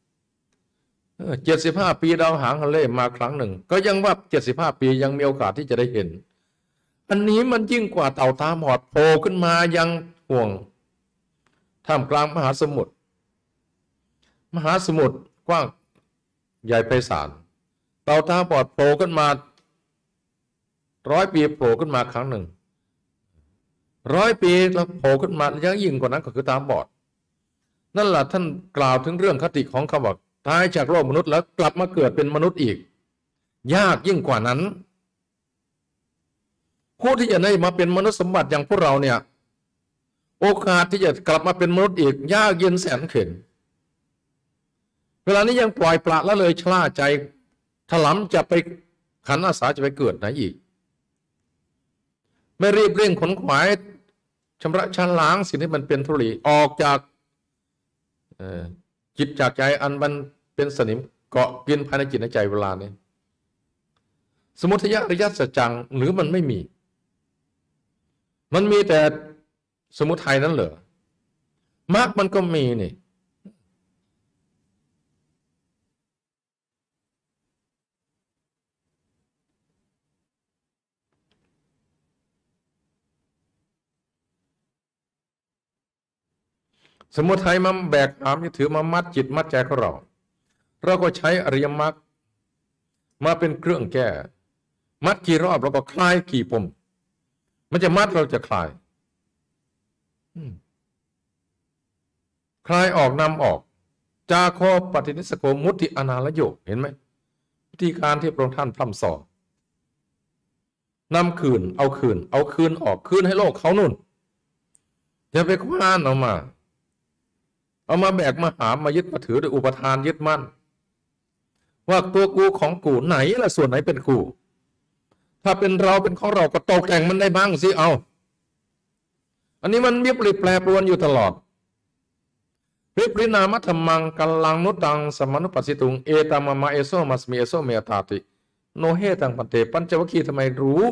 A: 75 ปีดาวหางฮัลเล่มาครั้งหนึ่งก็ยังว่า75 ปียังมีโอกาสที่จะได้เห็นอันนี้มันยิ่งกว่าเต่าตาบอดโผล่ขึ้นมายังห่วงท่ามกลางมหาสมุทรกว้างใหญ่ไพศาลเต่าตาบอดโผล่ขึ้นมา100 ปีโผล่ขึ้นมาครั้งหนึ่ง100 ปีแล้วโผล่ขึ้นมายังยิ่งกว่านั้นก็คือตาบอดนั่นแหละท่านกล่าวถึงเรื่องคติของคำว่าตายจากโลกมนุษย์แล้วกลับมาเกิดเป็นมนุษย์อีกยากยิ่งกว่านั้นผู้ที่จะได้มาเป็นมนุษย์สมบัติอย่างพวกเราเนี่ยโอกาสที่จะกลับมาเป็นมนุษย์อีกยากเย็นแสนเข็ญเวลานี้ยังปล่อยปละละเลยชราใจถลำจะไปขันอาสาจะไปเกิดไหนอีกไม่รีบเร่งขนขวายชำระชั้นล้างสิ่งที่มันเป็นทุลีออกจากจิตจากใจอันมันเป็นสนิมเกาะกินภายในจิตในใจเวลานี้สมุทัยอริยสัจจังหรือมันไม่มีมันมีแต่สมุทัยนั้นเหรอมรรคมันก็มีนี่สมุทัยมาแบกหามยึดถือมามัดจิตมัดใจของเราก็ใช้อริยมรรคมาเป็นเครื่องแก้มัดกี่รอบเราก็คลายกี่ปมมันจะมัดเราจะคลายคลายออกนำออกจาโคปฏินิสโกมุติอนาลโยเห็นไหมวิธีการที่พระองค์ท่านพร่ำสอนนำคืนเอาคืนออกคืนให้โลกเขานุ่นอย่าไปคว้านเอามาแบกมาหามมายึดมาถือโดยอุปทานยึดมั่นว่าตัวกูของกูไหนล่ะส่วนไหนเป็นกูถ้าเป็นเราเป็นของเราก็ตกแต่งมันได้บ้างสิเอาอันนี้มันเปลี่ยนแปรปรวนอยู่ตลอดวิปริณามัธรรมังกัลลังนุตังสมนุปัสสิตุงเอตามมาเอโซมัสมีเอโซเมตาติโนเฮตังปันเตปัญจวัคคีย์ทำไมรู้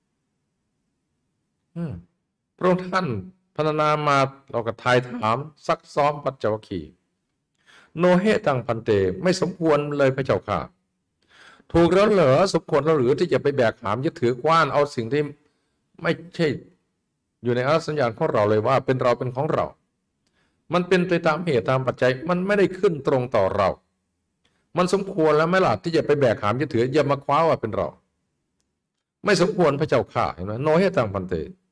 A: พระองค์ท่านพรรณนามาเราก็ทายถามซักซ้อมปัญจวัคคีย์โนเฮตังพันเตไม่สมควรเลยพระเจ้าค่ะถูกแล้วเหรอสมควรแล้วหรือที่จะไปแบกหามยึดถือกว้านเอาสิ่งที่ไม่ใช่อยู่ในอสัญญาณของเราเลยว่าเป็นเราเป็นของเรามันเป็นไปตามเหตุตามปัจจัยมันไม่ได้ขึ้นตรงต่อเรามันสมควรแล้วไหมล่ะที่จะไปแบกหามยึดถืออย่ามาคว้าว่าเป็นเราไม่สมควรพระเจ้าข่าเห็นไหมโนเฮตังพันเต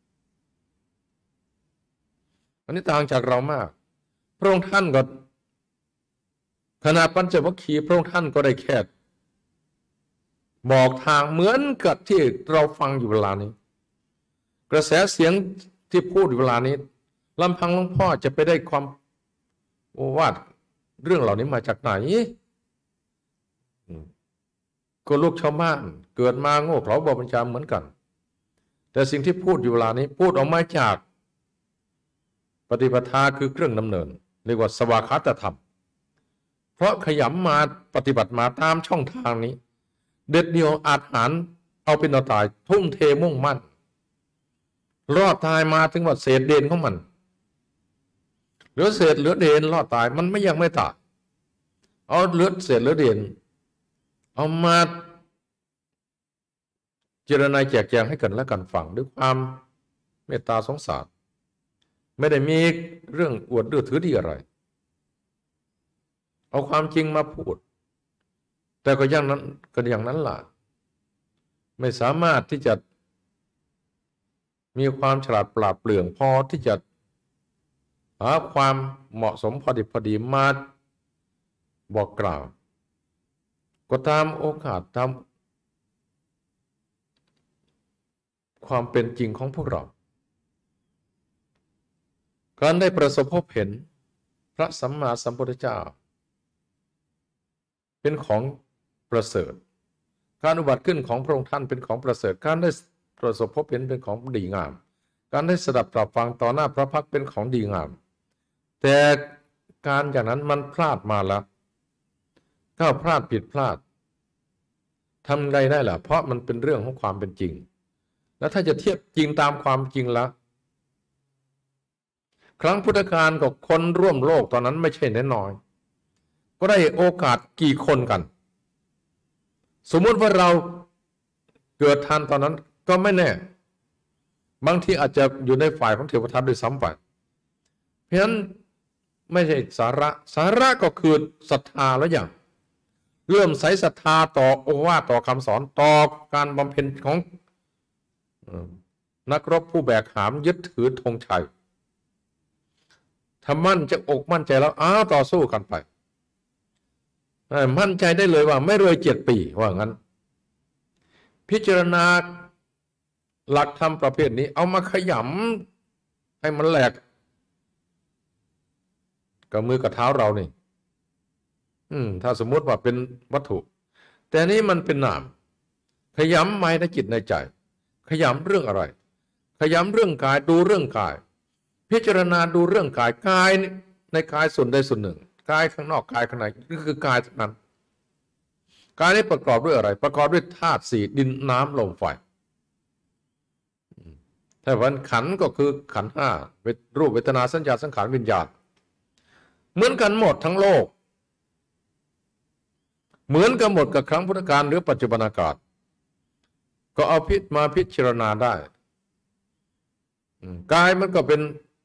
A: อันนี้ต่างจากเรามากพระองค์ท่านก็ขณะปัญจวัคคีย์พระองค์ท่านก็ได้แค่บอกทางเหมือนกับที่เราฟังอยู่เวลานี้กระแสเสียงที่พูดอยู่เวลานี้ลำพังหลวงพ่อจะไปได้ความโอวาทเรื่องเหล่านี้มาจากไหนก็ลูกชาวบ้านเกิดมาโง่เขลาบอบัญชาเหมือนกันแต่สิ่งที่พูดอยู่เวลานี้พูดออกมาจากปฏิปทาคือเครื่องดำเนินเรียกว่าสวากขาตธรรมเพราะขยำมาปฏิบัติมาตามช่องทางนี้เด็ดเดียวอาจหารเอาเป็นเอาตายทุ่มเทมุ่งมั่นรอดตายมาถึงว่าเศษเด่นของมันเหลือเศษเหลือเด่นรอดตายมันไม่ยังไม่ตายเอาเหลือเศษเหลือเด่นเอามาเจรนายแจกแจงให้กันและกันฟังด้วยความเมตตาสงสารไม่ได้มีเรื่องอวดดื้อถือดีอะไรเอาความจริงมาพูดแต่ก็อย่างนั้นล่ะไม่สามารถที่จะมีความฉลาดปราดเปรื่องพอที่จะหาความเหมาะสมพอดีมาบอกกล่าวก็ตามโอกาสตามความเป็นจริงของพวกเราการได้ประสบพบเห็นพระสัมมาสัมพุทธเจ้าเป็นของประเสริฐการอุบัติขึ้นของพระองค์ท่านเป็นของประเสริฐการได้ประสบพบเห็นเป็นของดีงามการได้สดับตรับฟังต่อหน้าพระพักตร์เป็นของดีงามแต่การอย่างนั้นมันพลาดมาแล้วก้าวพลาดผิดพลาดทำไงได้ล่ะเพราะมันเป็นเรื่องของความเป็นจริงแล้วถ้าจะเทียบจริงตามความจริงแล้วครั้งพุทธกาลกับคนร่วมโลกตอนนั้นไม่ใช่น้อยก็ได้โอกาสกี่คนกันสมมุติว่าเราเกิดทันตอนนั้นก็ไม่แน่บางทีอาจจะอยู่ในฝ่ายของเทวทัตด้วยซ้ำไปเพราะฉะนั้นไม่ใช่สาระก็คือศรัทธาแล้วอย่างเลื่อมใสศรัทธาต่อโอวาทต่อคำสอนต่อการบำเพ็ญของนักรบผู้แบกหามยึดถือธงชัยถ้ามั่นจะอกมั่นใจแล้วต่อสู้กันไปมั่นใจได้เลยว่าไม่เลย7 ปีว่างั้นพิจารณาหลักธรรมประเภทนี้เอามาขยำให้มันแหลกกับมือกับเท้าเรานี่ถ้าสมมติว่าเป็นวัตถุแต่นี้มันเป็นนามขยำไม่ในจิตในใจขยำเรื่องอะไรขยำเรื่องกายดูเรื่องกายพิจารณาดูเรื่องกายในกายส่วนใดส่วนหนึ่งกายข้างนอกกายข้างในนี่คือกายทั้งนั้นกายนี้ประกอบด้วยอะไรประกอบด้วยธาตุ4ดินน้ำลมไฟแต่วันขันธ์ก็คือขันธ์5รูปเวทนาสัญญาสังขารวิญญาณเหมือนกันหมดทั้งโลกเหมือนกันหมดกับครั้งพุทธกาลหรือปัจจุบันกาลก็เอามาพิจารณาได้กายมันก็เป็น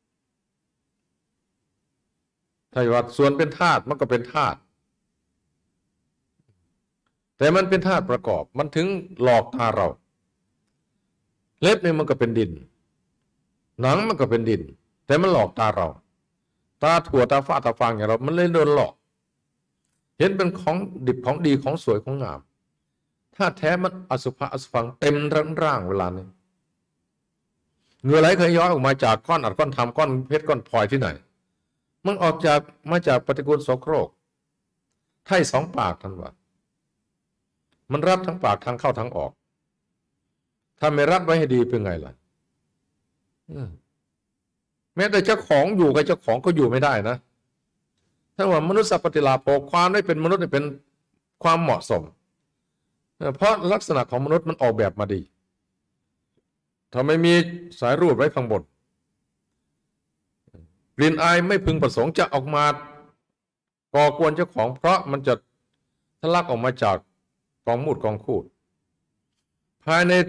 A: ถ้าว่าส่วนเป็นธาตุมันก็เป็นธาตุแต่มันเป็นธาตุประกอบมันถึงหลอกตาเราเล็บนี่มันก็เป็นดินหนังมันก็เป็นดินแต่มันหลอกตาเราตาถั่วตาฟ้าตาฟางอย่างเรามันเลยโดนหลอกเห็นเป็นของดิบของดีของสวยของงามถ้าแท้มันอสุภะอสุฟังเต็มร่างเวลานี้เหงื่อไหลเคยย้อยออกมาจากก้อนอัดก้อนทำก้อนเพชรก้อนพลอยที่ไหนมันออกมาจากปฏิกูลโสโครกไถ่2 ปากท่านว่ามันรับทั้งปากทางเข้าทางออกถ้าไม่รับไว้ให้ดีเป็นไงล่ะแม้แต่เจ้าของอยู่กับเจ้าของก็อยู่ไม่ได้นะถ้าว่ามนุษย์สัพพติลาโภความได้เป็นมนุษย์เป็นความเหมาะสมเพราะลักษณะของมนุษย์มันออกแบบมาดีถ้าไม่มีสายรูดไว้ข้างบนกลิ่นอายไม่พึงประสงค์จะออกมาก่อกวนเจ้าของเพราะมันจะทะลักออกมาจากกองมูดกองคูดภายใน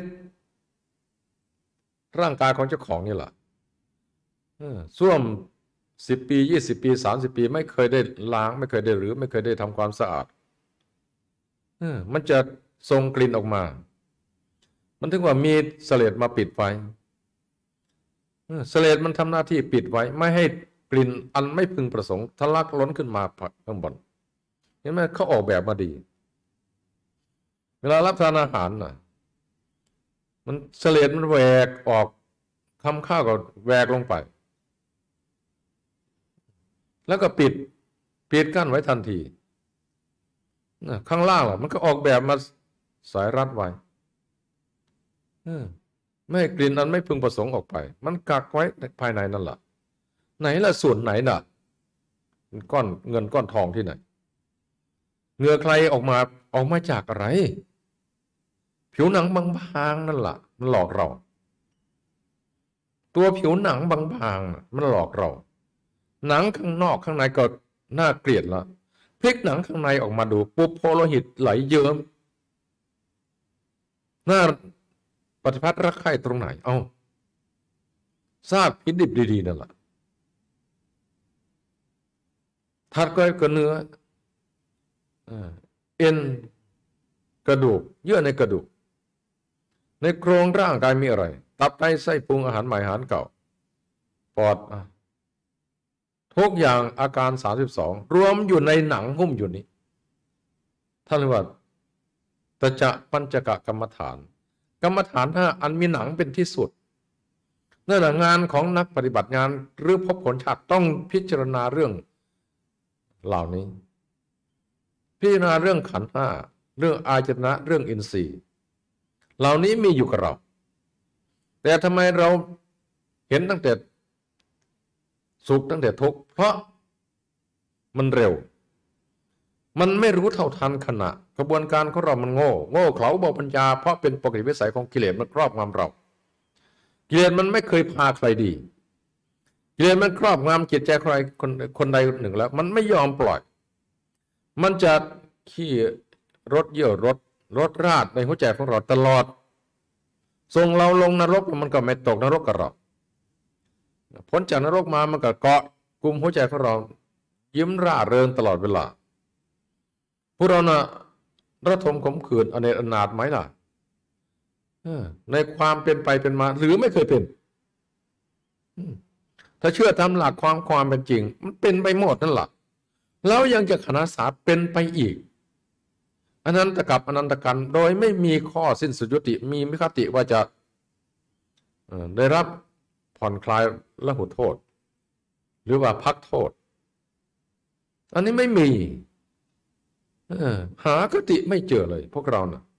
A: ร่างกายของเจ้าของนี่แหละส้วม10 ปี20 ปี30 ปีไม่เคยได้ล้างไม่เคยได้หรือไม่เคยได้ทำความสะอาดมันจะส่งกลิ่นออกมามันถึงว่ามีเสลดมาปิดไว้เสลดมันทำหน้าที่ปิดไว้ไม่ให้กลิ่นอันไม่พึงประสงค์ทะลักล้นขึ้นมาข้างบนเห็นไหมเขาออกแบบมาดีเวลารับทานอาหารมันเสลดมันแหวกออกคำข้าวก็แหวกลงไปแล้วก็ปิดกั้นไว้ทันทีข้างล่างมันก็ออกแบบมาสายรัดไว้ไม่ให้กลิ่นอันไม่พึงประสงค์ออกไปมันกักไว้ภายในนั่นแหละไหนล่ะส่วนไหนน่ะก้อนเงินก้อนทองที่ไหนเหงื่อใครออกมาจากอะไรผิวหนังบางๆนั่นแหละมันหลอกเราตัวผิวหนังบางๆมันหลอกเราหนังข้างนอกข้างในก็น่าเกลียดละพลิกหนังข้างในออกมาดูปุ๊บโพโลหิตไหลเยิ้มน่าปฏิพัทธ์รักใคร่ตรงไหนเอาซากพิษดิบดีๆนั่นแหละถัดก็เนื้อเอ็นกระดูกเยื่อในกระดูกในโครงร่างกายมีอะไรตับไตไส้พุงอาหารใหม่อาหารเก่าปอดทุกอย่างอาการ32รวมอยู่ในหนังหุ้มอยู่นี้ท่านเรียกว่าตจะปัญจกกรรมฐาน5อันมีหนังเป็นที่สุดนั่นแหละงานของนักปฏิบัติงานหรือพบผลชาติต้องพิจารณาเรื่องเหล่านี้พิจารณาเรื่องขันธ์ห้าเรื่องอายตนะเรื่องอินทรีย์เหล่านี้มีอยู่กับเราแต่ทำไมเราเห็นตั้งแต่สุขตั้งแต่ทุกข์เพราะมันเร็วมันไม่รู้เท่าทันขณะกระบวนการของเรามันโง่เขลาเบาปัญญาเพราะเป็นปกติวิสัยของกิเลสมันครอบงำเรากิเลสมันไม่เคยพาใครดีกิเลสมันครอบงำจิตใจใครคนใดหนึ่งแล้วมันไม่ยอมปล่อยมันจะขี่รถเยี่ยวรถราดในหัวใจของเราตลอดส่งเราลงนรกมันก็ไม่ตกนรกกับเราพ้นจากนรกมามันก็เกาะกลุ่มหัวใจของเรายิ้มร่าเริงตลอดเวลาพวกเราน่ะระทมขมขื่นอเนจอนาถไหมล่ะในความเป็นไปเป็นมาหรือไม่เคยเป็นถ้าเชื่อตามหลักความเป็นจริงมันเป็นไปหมดนั่นแหละแล้วยังจะคณะสาเป็นไปอีกอนันตกับอนันตกันโดยไม่มีข้อสิ้นสุดยุติมีมิคติว่าจะได้รับผ่อนคลายละหุโทษหรือว่าพักโทษอันนี้ไม่มีหาคติไม่เจอเลยพวกเรานะ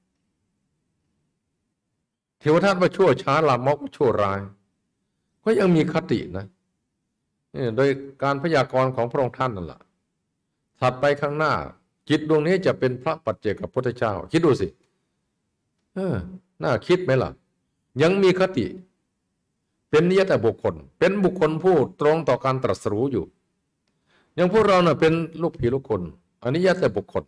A: เทวทัตว่าชั่วช้าลามกว่าชั่วร้ายก็ยังมีคตินะโดยการพยากรณ์ของพระองค์ท่านนั่นแหละถัดไปข้างหน้าจิตดวงนี้จะเป็นพระปัจเจกพุทธเจ้าคิดดูสิน่าคิดไหมล่ะยังมีคติเป็นนิยตบุคคลเป็นบุคคลผู้ตรงต่อการตรัสรู้อยู่อย่างพวกเราเนี่ยเป็นลูกผีลูกคนอนิยตบุคคล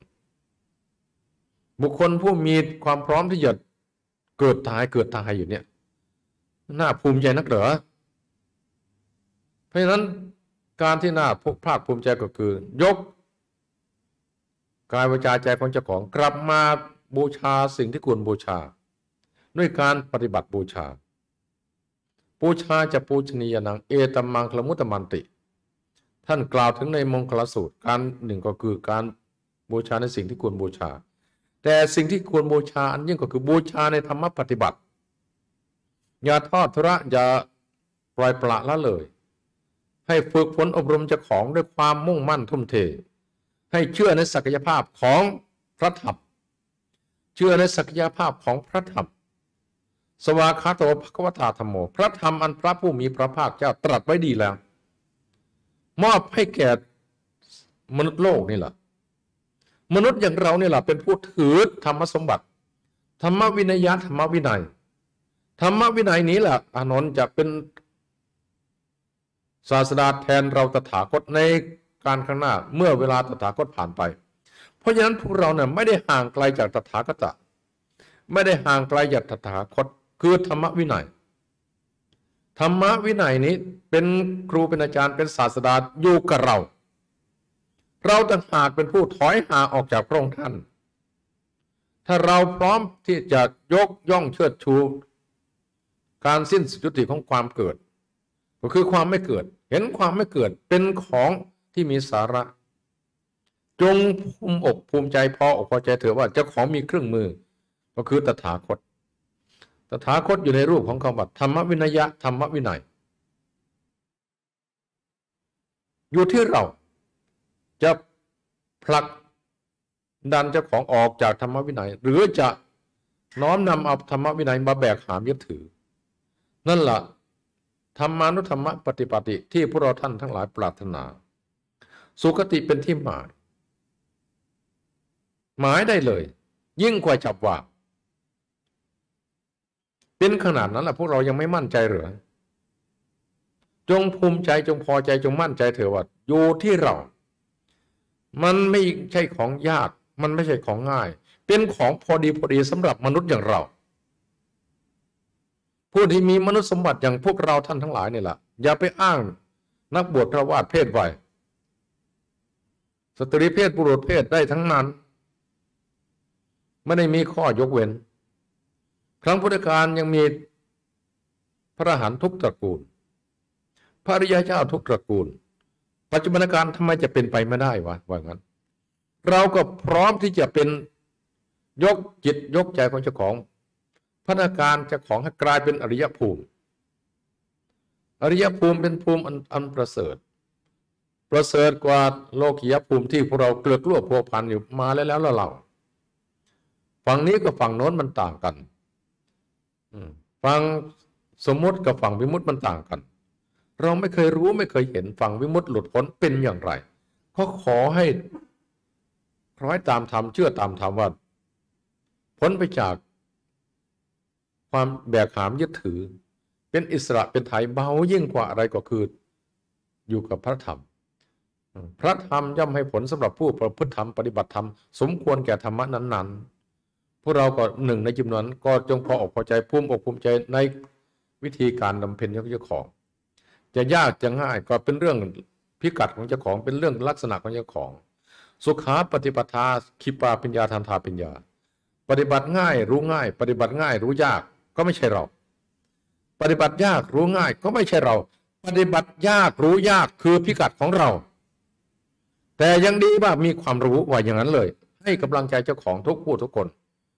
A: ผู้มีความพร้อมที่จะเกิดตายอยู่เนี่ยน่าภูมิใจนักเหรอเพราะฉะนั้นการที่น่าภาคภูมิใจก็คือยกกายวาจาใจของเจ้าของกลับมาบูชาสิ่งที่ควรบูชาด้วยการปฏิบัติบูชาจะปูชนียนังเอตัมมังคลมุตตมันติท่านกล่าวถึงในมงคลสูตรการหนึ่งก็คือการบูชาในสิ่งที่ควรบูชาแต่สิ่งที่ควรบูชาอันยิ่งก็คือบูชาในธรรมปฏิบัติอย่าทอดทุระอย่าปล่อยปละละเลยให้ฝึกฝนอบรมเจ้าของด้วยความมุ่งมั่นทุ่มเทให้เชื่อในศักยภาพของพระธรรมเชื่อในศักยภาพของพระธรรมสวากขาโตภควตาธัมโมพระธรรมอันพระผู้มีพระภาคเจ้าตรัสไว้ดีแล้วมอบให้แก่มนุษย์โลกนี่แหละมนุษย์อย่างเราเนี่ยแหละเป็นผู้ถือธรรมสมบัติธรรมวินัยธรรมวินัยนี้แหละอานนท์จะเป็นศาสดาแทนเราตถาคตในการข้างหน้าเมื่อเวลาตถาคตผ่านไปเพราะฉะนั้นพวกเราเนี่ยไม่ได้ห่างไกลจากตถาคตไม่ได้ห่างไกลจากตถาคตคือธรรมวินัยนี้เป็นครูเป็นอาจารย์เป็นศาสดาอยู่กับเราต่างหากเป็นผู้ถอยห่างออกจากพระองค์ท่านถ้าเราพร้อมที่จะยกย่องเชิดชูการสิ้นสุดยุติของความเกิดก็คือความไม่เกิดเห็นความไม่เกิดเป็นของที่มีสาระจงภูมิอกภูมิใจพอใจเถอะว่าเจ้าของมีเครื่องมือก็คือตถาคตอยู่ในรูปของคำว่าธรรมวินัยธรรมวินัยอยู่ที่เราจะผลักดันเจ้าของออกจากธรรมวินัยหรือจะน้อมนำเอาธรรมวินัยมาแบกหามยึดถือนั่นแหละธรรมานุธรรมปฏิปติที่พวกเราท่านทั้งหลายปรารถนาสุคติเป็นที่หมายได้เลยยิ่งกว่าจับว่าเป็นขนาดนั้นแหละพวกเรายังไม่มั่นใจหรือจงภูมิใจจงพอใจจงมั่นใจเถอะว่าอยู่ที่เรามันไม่ใช่ของยากมันไม่ใช่ของง่ายเป็นของพอดีสำหรับมนุษย์อย่างเราผู้ที่มีมนุษย์สมบัติอย่างพวกเราท่านทั้งหลายนี่แหละอย่าไปอ้างนักบวชพระวาทเพศวัยสตรีเพศบุรุษเพศได้ทั้งนั้นไม่ได้มีข้อยกเว้นครั้งพุทธกาลยังมีพระอรหันต์ทุกตระกูลพระอริยเจ้าทุกตระกูลปัจจุบันการทำไมจะเป็นไปไม่ได้วะว่างั้นเราก็พร้อมที่จะเป็นยกจิตยกใจของเจ้าของพัฒนาการเจ้าของให้กลายเป็นอริยภูมิอริยภูมิเป็นภูมิอันประเสริฐกว่าโลกียภูมิที่พวกเราเกลือกกลัวพัวพันอยู่มาแล้วเราฝั่งนี้กับฝั่งโน้นมันต่างกันฝั่งสมมุติกับฝั่งวิมุตติมันต่างกันเราไม่เคยรู้ไม่เคยเห็นฝั่งวิมุตติหลุดพ้นเป็นอย่างไรก็ขอให้คล้อยตามธรรมเชื่อตามธรรมว่าพ้นไปจากความแบกหามยึดถือเป็นอิสระเป็นไถ่เบายิ่งกว่าอะไรก็คืออยู่กับพระธรรมพระธรรมย่อมให้ผลสำหรับผู้ประพฤติธรรมปฏิบัติธรรมสมควรแก่ธรรมะนั้นๆพวกเราก็หนึ่งในจำนวนก็จงพออกพอใจภูมิอกภูมิใจในวิธีการบำเพ็ญของเจ้าของจะยากจะง่ายก็เป็นเรื่องพิกัดของเจ้าของเป็นเรื่องลักษณะของเจ้าของสุขาปฏิปทาคิปาปัญญาทันทาปัญญาปฏิบัติง่ายรู้ง่ายปฏิบัติง่ายรู้ยากก็ไม่ใช่เราปฏิบัติยากรู้ง่ายก็ไม่ใช่เราปฏิบัติยากรู้ยากคือพิกัดของเราแต่ยังดีว่ามีความรู้ว่าอย่างนั้นเลยให้กำลังใจเจ้าของทุกผู้ทุกคน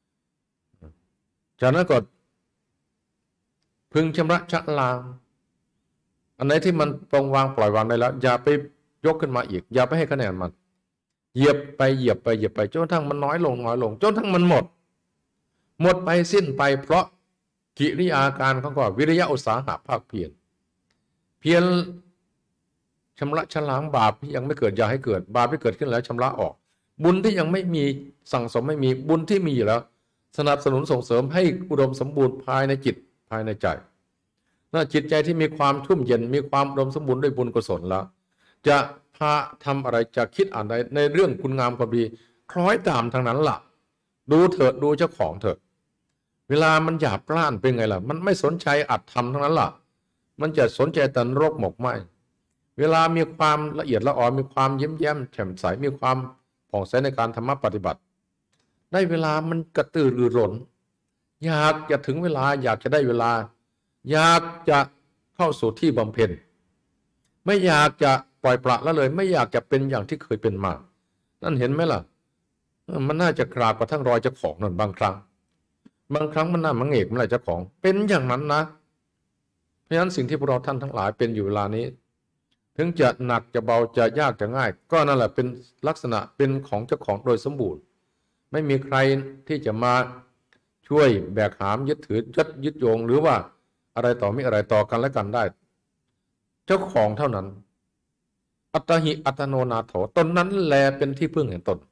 A: จากนั้นก็พึงชำระชะล้างอันไหนที่มันปรงวางปล่อยวางได้แล้วอย่าไปยกขึ้นมาอีกอย่าไปให้คะแนนมันเหยียบไปจนกระทั่งมันน้อยลงจนกระทั่งมันหมดไปสิ้นไปเพราะกิริยาการของก็วิริยะอุตสาหะภาคเพียรชำระชะล้างบาปที่ยังไม่เกิดอย่าให้เกิดบาปที่เกิดขึ้นแล้วชำระออกบุญที่ยังไม่มีสั่งสมไม่มีบุญที่มีอยู่แล้วสนับสนุนส่งเสริมให้อุดมสมบูรณ์ภายในจิตภายในใจน่าจิตใจที่มีความชุ่มเย็นมีความอุดมสมบูรณ์ด้วยบุญกุศลแล้วจะพาทำอะไรจะคิดอ่านใดในเรื่องคุณงามความดีคล้อยตามทางนั้นล่ะดูเถิดดูเจ้าของเถิดเวลามันหยาบกร้านเป็นไงล่ะมันไม่สนใจอัดทำทั้งนั้นล่ะมันจะสนใจแต่นรกหมกไหมเวลามีความละเอียดละออมีความเย้มแจ่มใสมีความผ่องใสในการธรรมะปฏิบัติได้เวลามันกระตือรือร้นอยากจะถึงเวลาอยากจะได้เวลาอยากจะเข้าสู่ที่บำเพ็ญไม่อยากจะปล่อยปละละเลยไม่อยากจะเป็นอย่างที่เคยเป็นมานั่นเห็นไหมล่ะมันน่าจะกราบกระทั่งรอยเจ้าของนั่นบางครั้งมันน่ามังเอกมันอะไรเจ้าของเป็นอย่างนั้นนะเพราะฉะนั้นสิ่งที่พวกเราท่านทั้งหลายเป็นอยู่เวลานี้ถึงจะหนักจะเบาจะยากจะง่ายก็นั่นแหละเป็นลักษณะเป็นของเจ้าของโดยสมบูรณ์ไม่มีใครที่จะมาช่วยแบกหามยึดถือยึดโยงหรือว่าอะไรต่อไม่อะไรต่อกันและกันได้เจ้าของเท่านั้นอัตหิอัตโนนาโถตนนั้นแลเป็นที่พึ่งแห่งตน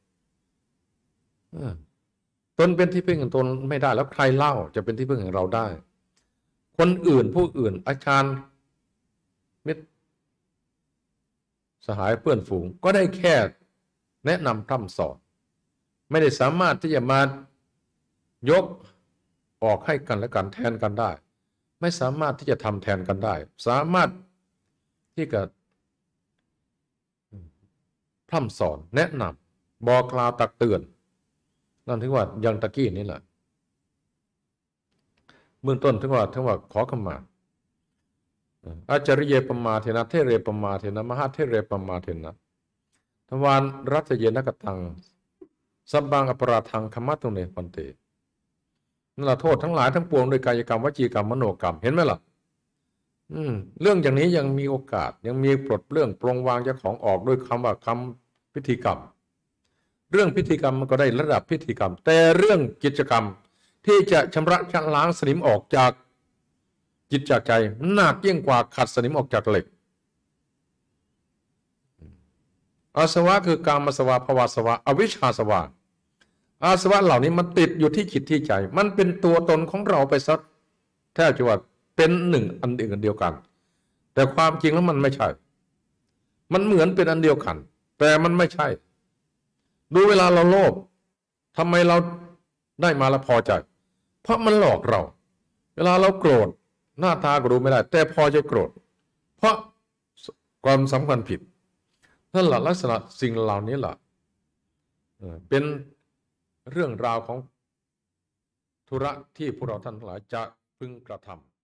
A: ตนเป็นที่พึ่งแห่งตนไม่ได้แล้วใครเล่าจะเป็นที่พึ่งแห่งเราได้คนอื่นผู้อื่นอาจารย์มิตรสหายเพื่อนฝูงก็ได้แค่แนะนำพร่ำสอนไม่ได้สามารถที่จะมายกออกให้กันและกันแทนกันได้ไม่สามารถที่จะทำแทนกันได้สามารถที่จะพร่ำสอนแนะนำบอกกล่าวตักเตือนนั่นถึงว่ายังตะกี้นี่แหละเบื้องต้นถึงว่าขอขมาอาจาริเยปมาเทนะเทเรปมาเทนะมหาเทเรปมาเทนะทวารรัตเยนกตังสับบังอปราทังขมัตตุเนปันเตนั่นแหละโทษทั้งหลายทั้งปวงโดยกายกรรมวจีกรรมมโนกรรมเห็นไหมล่ะเรื่องอย่างนี้ยังมีโอกาสยังมีปลดเรื่องปรงวางเจ้าของออกด้วยคำว่าคำพิธีกรรมเรื่องพิธีกรรมมันก็ได้ระดับพิธีกรรมแต่เรื่องกิจกรรมที่จะชำระชะล้างสนิมออกจากจิตจากใจหนักยิ่งกว่าขัดสนิมออกจากเหล็กอาสวะคือกามสวะภวสวะอวิชชาสวะอาสวะเหล่านี้มันติดอยู่ที่จิตที่ใจมันเป็นตัวตนของเราไปซะแทบจะว่าเป็นหนึ่งอันเดียวกันแต่ความจริงแล้วมันไม่ใช่มันเหมือนเป็นอันเดียวกันแต่มันไม่ใช่ดูเวลาเราโลภทำไมเราได้มาแล้วพอใจเพราะมันหลอกเราเวลาเราโกรธหน้าตาก็รู้ไม่ได้แต่พอจะโกรธเพราะความสำคัญผิดนั่นแหละลักษณะสิ่งเหล่านี้แหละเป็นเรื่องราวของธุระที่พวกเราท่านทั้งหลายจะพึงกระทำ